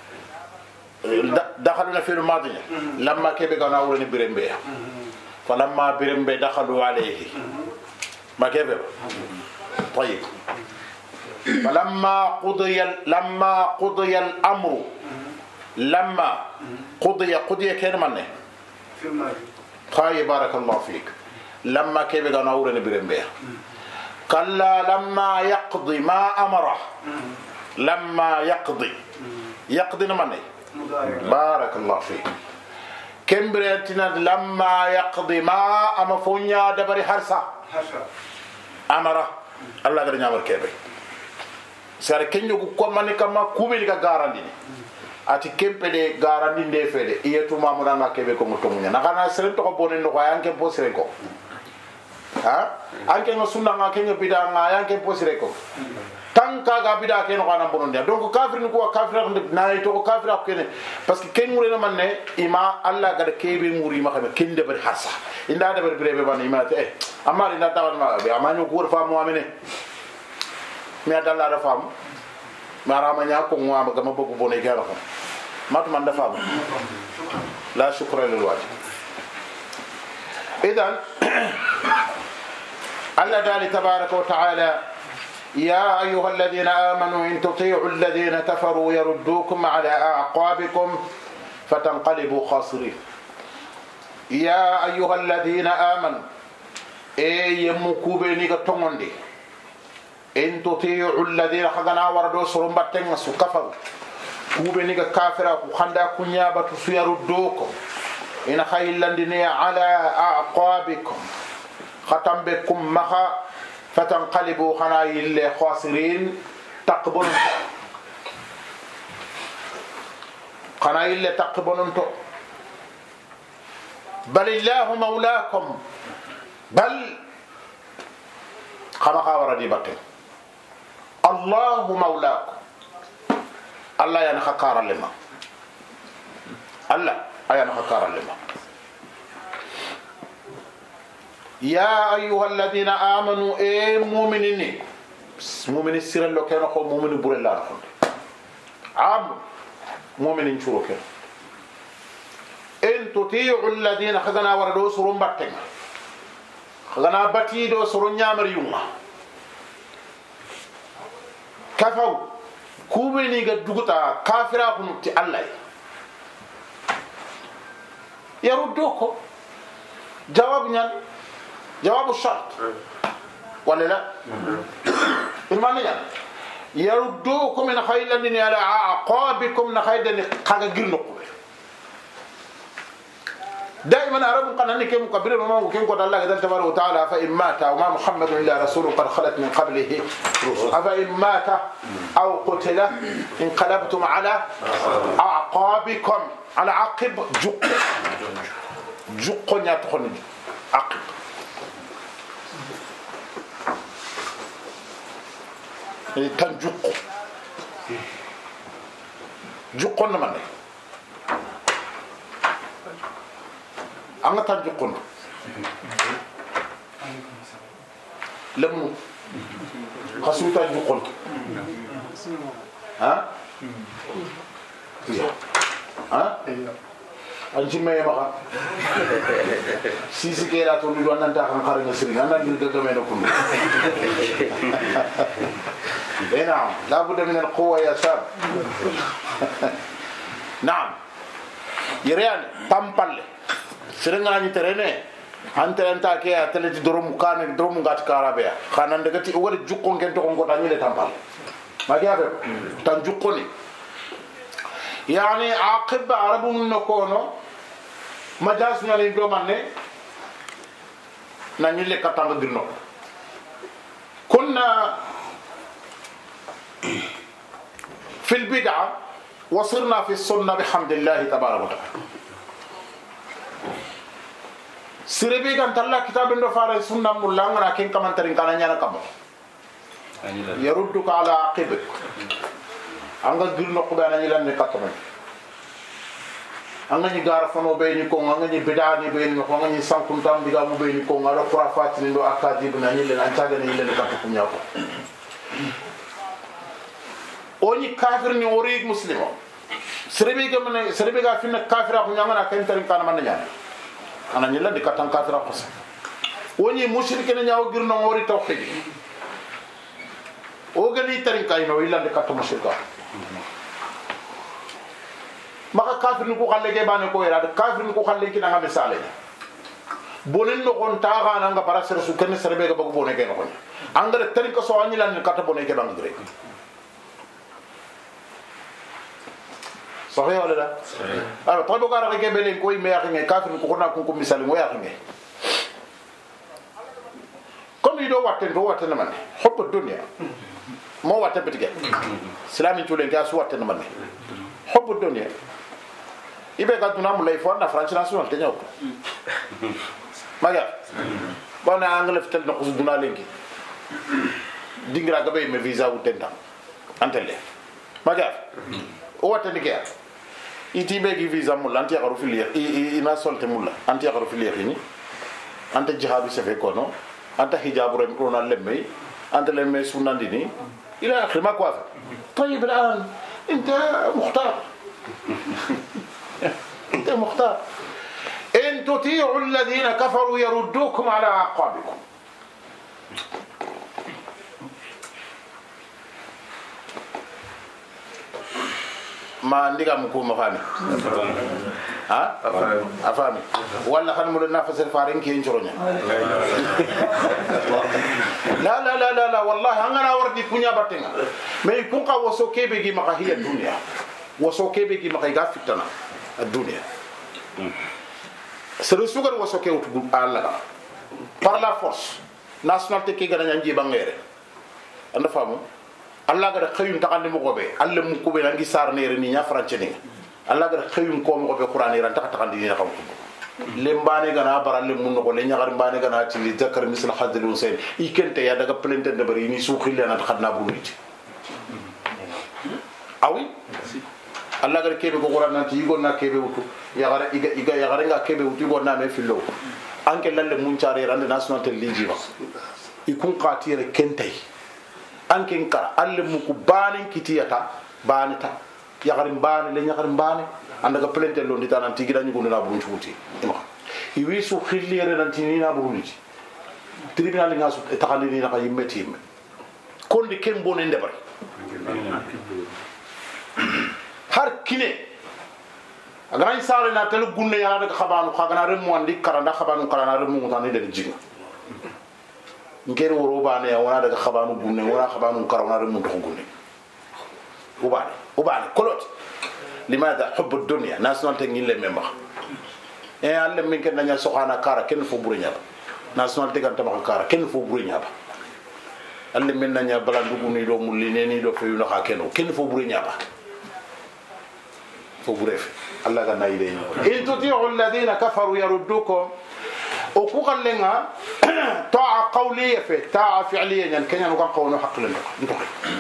Speaker 1: دخلوا في الماضي لما كيف كانوا اولين برمبه فلما برمبه دخلوا عليه ما كيف طيب فلما قضي لما قضي الامر لما قضي قضي كلمه
Speaker 5: في الماضي
Speaker 1: طيب بارك الله فيك لما كيف كانوا اولين برمبه كلا لما يقضي ما أمره لما يقضي يقضي نمني بارك الله فيك كم بريتنا لما يقضي ما أما فونيا دبري حرسا أمره الله غير نعمر كيبي سار كنيو كوماني كما كوبي لك غارانديني ati kempede garandi nde fede iyetu mamuna na kebe ko mutomunya nakana seren to ko bonen no yanke posere ko ha anke no sunna nga kenga bida nga yanke posere ko tanka ga bida ke no kana bonondia donc kafir ni ko kafir na to ko kafir ko kene parce que ken mure na manne ima alla ga kebe muri ma xame ken de ber hassa inda de ber brebe ban ima te amari inda tawal ma be amanyo ko fa mo amene mi adalla da fam marama nya ko ngwa ma gama bogu bonay ga ko matu man da fam la shukra lil wajib idan Allah dali tabaraka wa taala يا أيها الذين آمنوا إن تطيعوا الذين كفروا يردوكم على أعقابكم فتنقلبوا خاسرين يا أيها الذين آمنوا إي يمكوبيني كتونغندي إن تطيعوا الذين خغنا وردو سرمباتين سو كفروا كوبيني كافرا خندا كنيابة سيردوكم إن خيلندني على أعقابكم ختم بكم مخا فتنقلبوا خنا يلي خاسرين تقبلون خنا يلي تقبلون بل الله مولاكم بل خما خاورا دي باتي الله مولاكم الله يعني خكار لما الله يعني خكار لما يا أيها الذين آمنوا إيه مؤمنين مؤمن سيرا لو كانوا خو مؤمن بور الله رحمه عام مؤمنين شروع كانوا إن تطيعوا الذين خذنا وردوا سرون باتين خذنا باتي دو سرون نيامر يوما كفاو كوبيني غدوغتا كافرا كنتي الله يردوكو جواب نيان جواب الشرط ولا لا المعنى يردوكم من خيلن على عقابكم نخيدن قاغير نقول دائما عرب قال انك مكبر وما كان قد الله تبارك وتعالى فإن مات وما محمد الا رسول قد خلت من قبله رسل افإن مات او قتل انقلبتم على اعقابكم على عقب جق جق نياتخون عقب tan jukko jukko na man anga tan jukko lemu khasu tan jukko ha ha anji me ma sisi ke la to lu nan ta kan xara nga siri nan ngi ga gamé na ko نعم لا بد من القوة يا شاب نعم يريان تامبال سرنغاني تريني انت انت كي اتلتي دروم كان دروم غات كارابيا خانان دغتي ور جوكون كن تكون غوتا ني تامبال ما جاب تان جوكوني يعني عاقب عرب نكونو مجاز نالي دو ماني ناني لي كاتانغ غيرنو كنا في البدعة وصرنا في السنة بحمد الله تبارك وتعالى سيربي كان تلا كتاب النفار السنة مولانغنا كين كمان ترين كان نيانا كبر يردك على عقبك أنغا غير نقبة أنا يلان نكاتمن أنغا نيجار فنو بيني كون أنغا ني بدعة ني بيني كون أنغا ني سانكون تام بيجا مو بيني كون على خرافات نيلو أكاذيب ناني لين أنتاجا نيلو نكاتكم ياكو oni kafir ni ori muslimo serebe ga man serebe ga finna kafira ko nyangana kan tarin kana man nyana ana nyilla de katan kafira ko oni mushrike ne nyaaw girno ori tawhid o gali tarin kay no illa de katan mushrika maka kafir ni ko xalle ge bane ko yara de kafir ni ko xalle ki nga misale bonen no on taga nga para ser su ken serebe ga bagu bonen ge no angare tarin ko so anyila ni katan bonen ge bangre صحيح ولا لا؟ صحيح. أنا طيب وقارا كي بيلين كوي ما يخني كافر كوكونا كونكم مثال ما يخني. كم يدو وقتين دو وقتين من حب الدنيا. ما وقتين بتجي. سلامي تقولين كاس وقتين من حب الدنيا. يبقى قدنا ملاي فوانا فرنسا ناسيون تنيا وقت. ما جا. بانا أنغل فتل نقص دنا لينكي. دينغرا كبي مفيزا وتندا. أنتله. ما جا. وقتين كيا. iti be gi visa mulla anti yakaru filiya ina solte mulla anti yakaru filiya ni anta jihadu sefe kono anta hijabu rem rona lemme anta lemme sunandini ila akhir ma kwafa طيب الان انت مختار انت مختار ان تطيعوا الذين كفروا يردوكم على اعقابكم ma ndiga mu ko ma fami ha afami wala khan mu na fasal farin ki njoronya la la la la la wallahi angana wardi kunya batenga mais kun ka waso kebe gi maka hiya dunya waso kebe gi maka ga fitana ad-dunya c'est le sugar waso ke utu Allah par la force nationalité ke gana nyanji bangere anda famu Allah ga khayun takande mo gobe Allah mu ko be nangi sar nere ni nya france ni Allah ga khayun ko mo gobe qur'an ran tak takande ni xam ko lembane gana baral mun ko le nyagar mbane gana ti li zakar misal hadil husain ikente ya daga plente de bari ni su khille na khadna bu nit awi Allah ga kebe ko qur'an nanti yigo na kebe wutu ya gara iga iga ya gara nga kebe wutu go na me fillo anke lalle mun ciare ran nationalité liji ba ikun qatire kentay anke nkara alle mu ko banin kitiyata banita ya garim bani le nyagarim bani andaga plente lo ndita nan tigi dañu ko na bu ntuuti ima iwi su khillere nan tinina bu niti tribunal nga su takandi ni na ka yimmeti yimme kondi ken bonen debar har kine agana sare na tel gunne ya daga khabanu khagana remu andi karanda khabanu karana remu tani de jinga ngere woro bane ya wana daga khabanu gunne wana khabanu karana remu to gunne ubane ubane kolot limada hubb ad-dunya nationalité ngile memba e alle min ken nanya soxana kara ken fo buru nyaba nationalité kan tabaka kara ken fo buru nyaba alle min nanya bala ndugu ni do mulli neni do fe yu na keno ken fo buru nyaba fo bref Allah ga nayde in tuti'u alladhina kafaru yaruddukum o ku kallenga ta'a qawliya fi ta'a fi'liya nyan kenya no kan qawno haqqlan do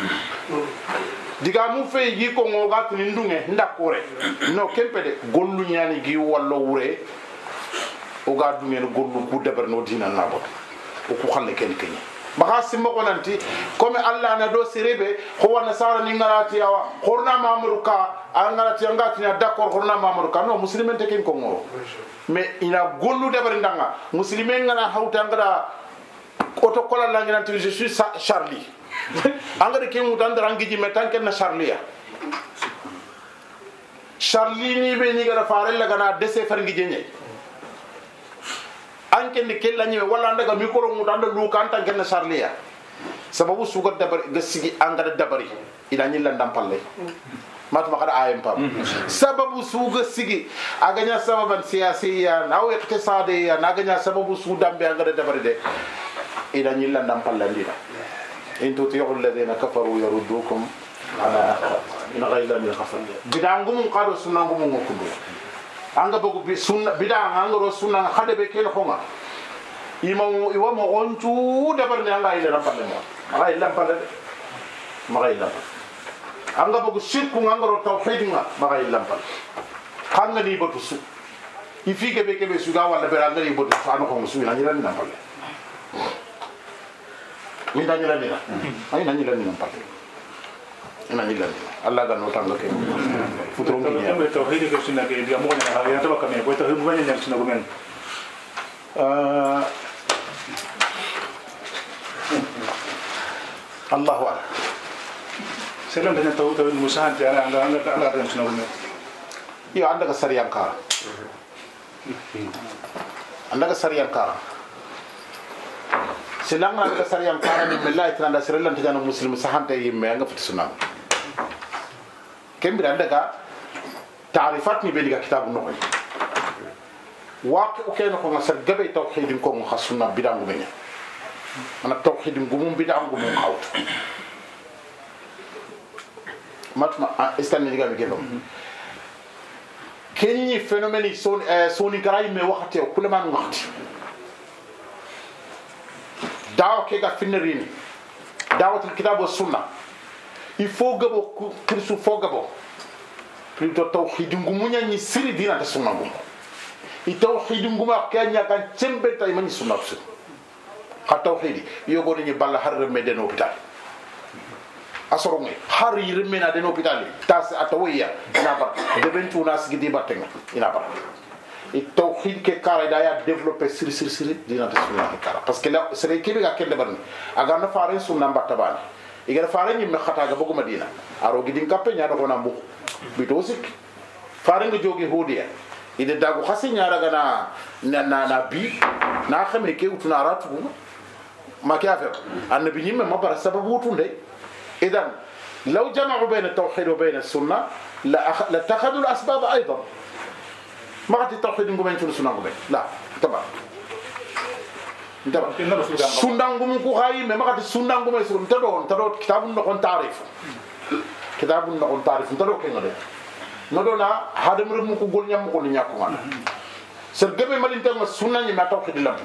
Speaker 1: diga mu fe yi ko ngoga tin ndunge ndakore no kempede gollu nyani gi wallo wure o ga dunge no gollu ku debar no dina nabo o ku xalle ken kenya baka simmo ko nanti comme Allah na do sirebe ko wana sara ni ngarati yawa horna mamuru ka angarati ngati na d'accord horna mamuru ka no muslimen te ken ko ngoro mais ina gollu debar ndanga muslimen ngana hawta ngara auto kola la ngana je suis Charlie angare ke mutan darangi ji metan ken na Charlie ya Charlie ni be ni gara farel la gana dese farngi jenye anke ni kella ni wala ndaga micro mutan da lu kan tan ken na Charlie ya sababu sugar dabar gasigi angara dabari ila ni la ndampalle matuma kada ayem pam sababu suga sigi aganya sababan siyasiya aw iqtisadiya naganya sababu su dambe angara dabari de ila ni la ndampalle ndira in tuti'u alladhina kafaru yaruddukum ala in ghayla min khafal bidangum qado sunangum ngokudo anga bogu bi sunna bidanga anga ro sunna khade be kel khonga imamu iwa mo ontu dabar ne anga ila rampalle mo anga ila rampalle ma ila anga bogu shirku anga ro tawhid nga ma ila rampalle khanga ni botu su ifike be kebe suga wala be anga ni botu sano khonga su ina ni ran rampalle mi dañu la ni la ay nañu la ni rampalle nañu la ni Allah ga no tanga ke futuro ngi ya
Speaker 2: mo tawhid ko sunna ke dia mo na ya to ka me ko tawhid mo nyam sunna ko men
Speaker 1: uh Allahu akbar
Speaker 2: selam dengan tawhid musahan ya anga anga ala dan sunna ko men
Speaker 1: yo anda ka sariyan ka anda ka sariyan ka selang anda ka sariyan ka ni billahi tanda sirran tajana muslim sahante yimme anga fut sunna kembira daga ta'rifat ni beliga kitabu no waqi o keno ko ngasar gabe tawhid ko khasuna bidangu benya ana tawhid ngumum bidangu mum khawt matma istan ni gabe gelo kenni phénomène son soni garay me waxate ko le man waxti daw ke ga finnerini dawatul kitabu sunna il faut gabo kirsu fo gabo plutôt tawhid ngumunya ni siri dina ta sunna ngum i tawhid nguma kanya kan cembe tay mani sunna su ha tawhid yogo ni balla har me den hôpital asoro ngi har yirme na den hôpital tas atawiya ina bar de bentu nas gidi batenga ina bar i tawhid ke kara da ya développer siri siri siri dina ta sunna kara parce que là c'est l'équipe ga kende barni aga na faare sunna mbatta bani igara faare ni me khata ga bugu madina aro gidin kappe nyaado ko nambu bito sik farenga jogi hodiya ide dagu khasi nyara gana na na na bi na khame ke utuna ratu ما كافر النبي يم ما بر السبب وتوندي اذا لو جمعوا بين التوحيد وبين السنه لاتخذوا الاسباب ايضا ما قد التوحيد نقوم نشوف السنه نقوم لا طبعا طبعا سنه نقوم كو هاي ما قد السنه نقوم يسون تدو تدو كتاب نكون تعريف كتاب نكون تعريف تدو كين ده ندونا هذا مرمو كو غول نيام كو نياكو انا سرغبه مالين تما سنه ني ما توحيد لا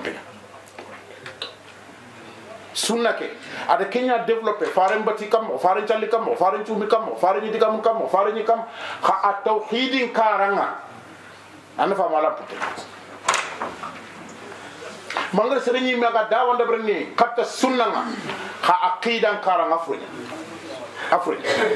Speaker 1: sunna ke ada kenya developer faren bati kam faren challi kam faren chumi kam faren yidi kam kam faren ni kam kha at tauhidin karanga ana fa mala putte mangal sereni mega dawanda brani katta sunna nga kha aqidan karanga afri afri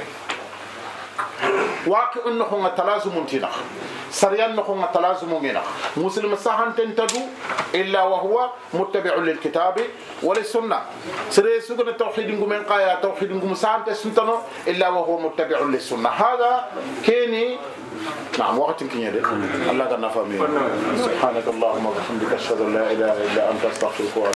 Speaker 1: waqi unhu nga talazumun tina سريان نخون التلازم منا مسلم سهان تنتدو إلا وهو متبع للكتاب وللسنة سري سجن التوحيد نقوم قايا توحيد نقوم سهان تسنتنو إلا وهو متبع للسنة هذا كيني نعم وقت كنيا ده الله كنا فاهمين سبحانك اللهم وبحمدك أشهد أن لا إله إلا أنت أستغفرك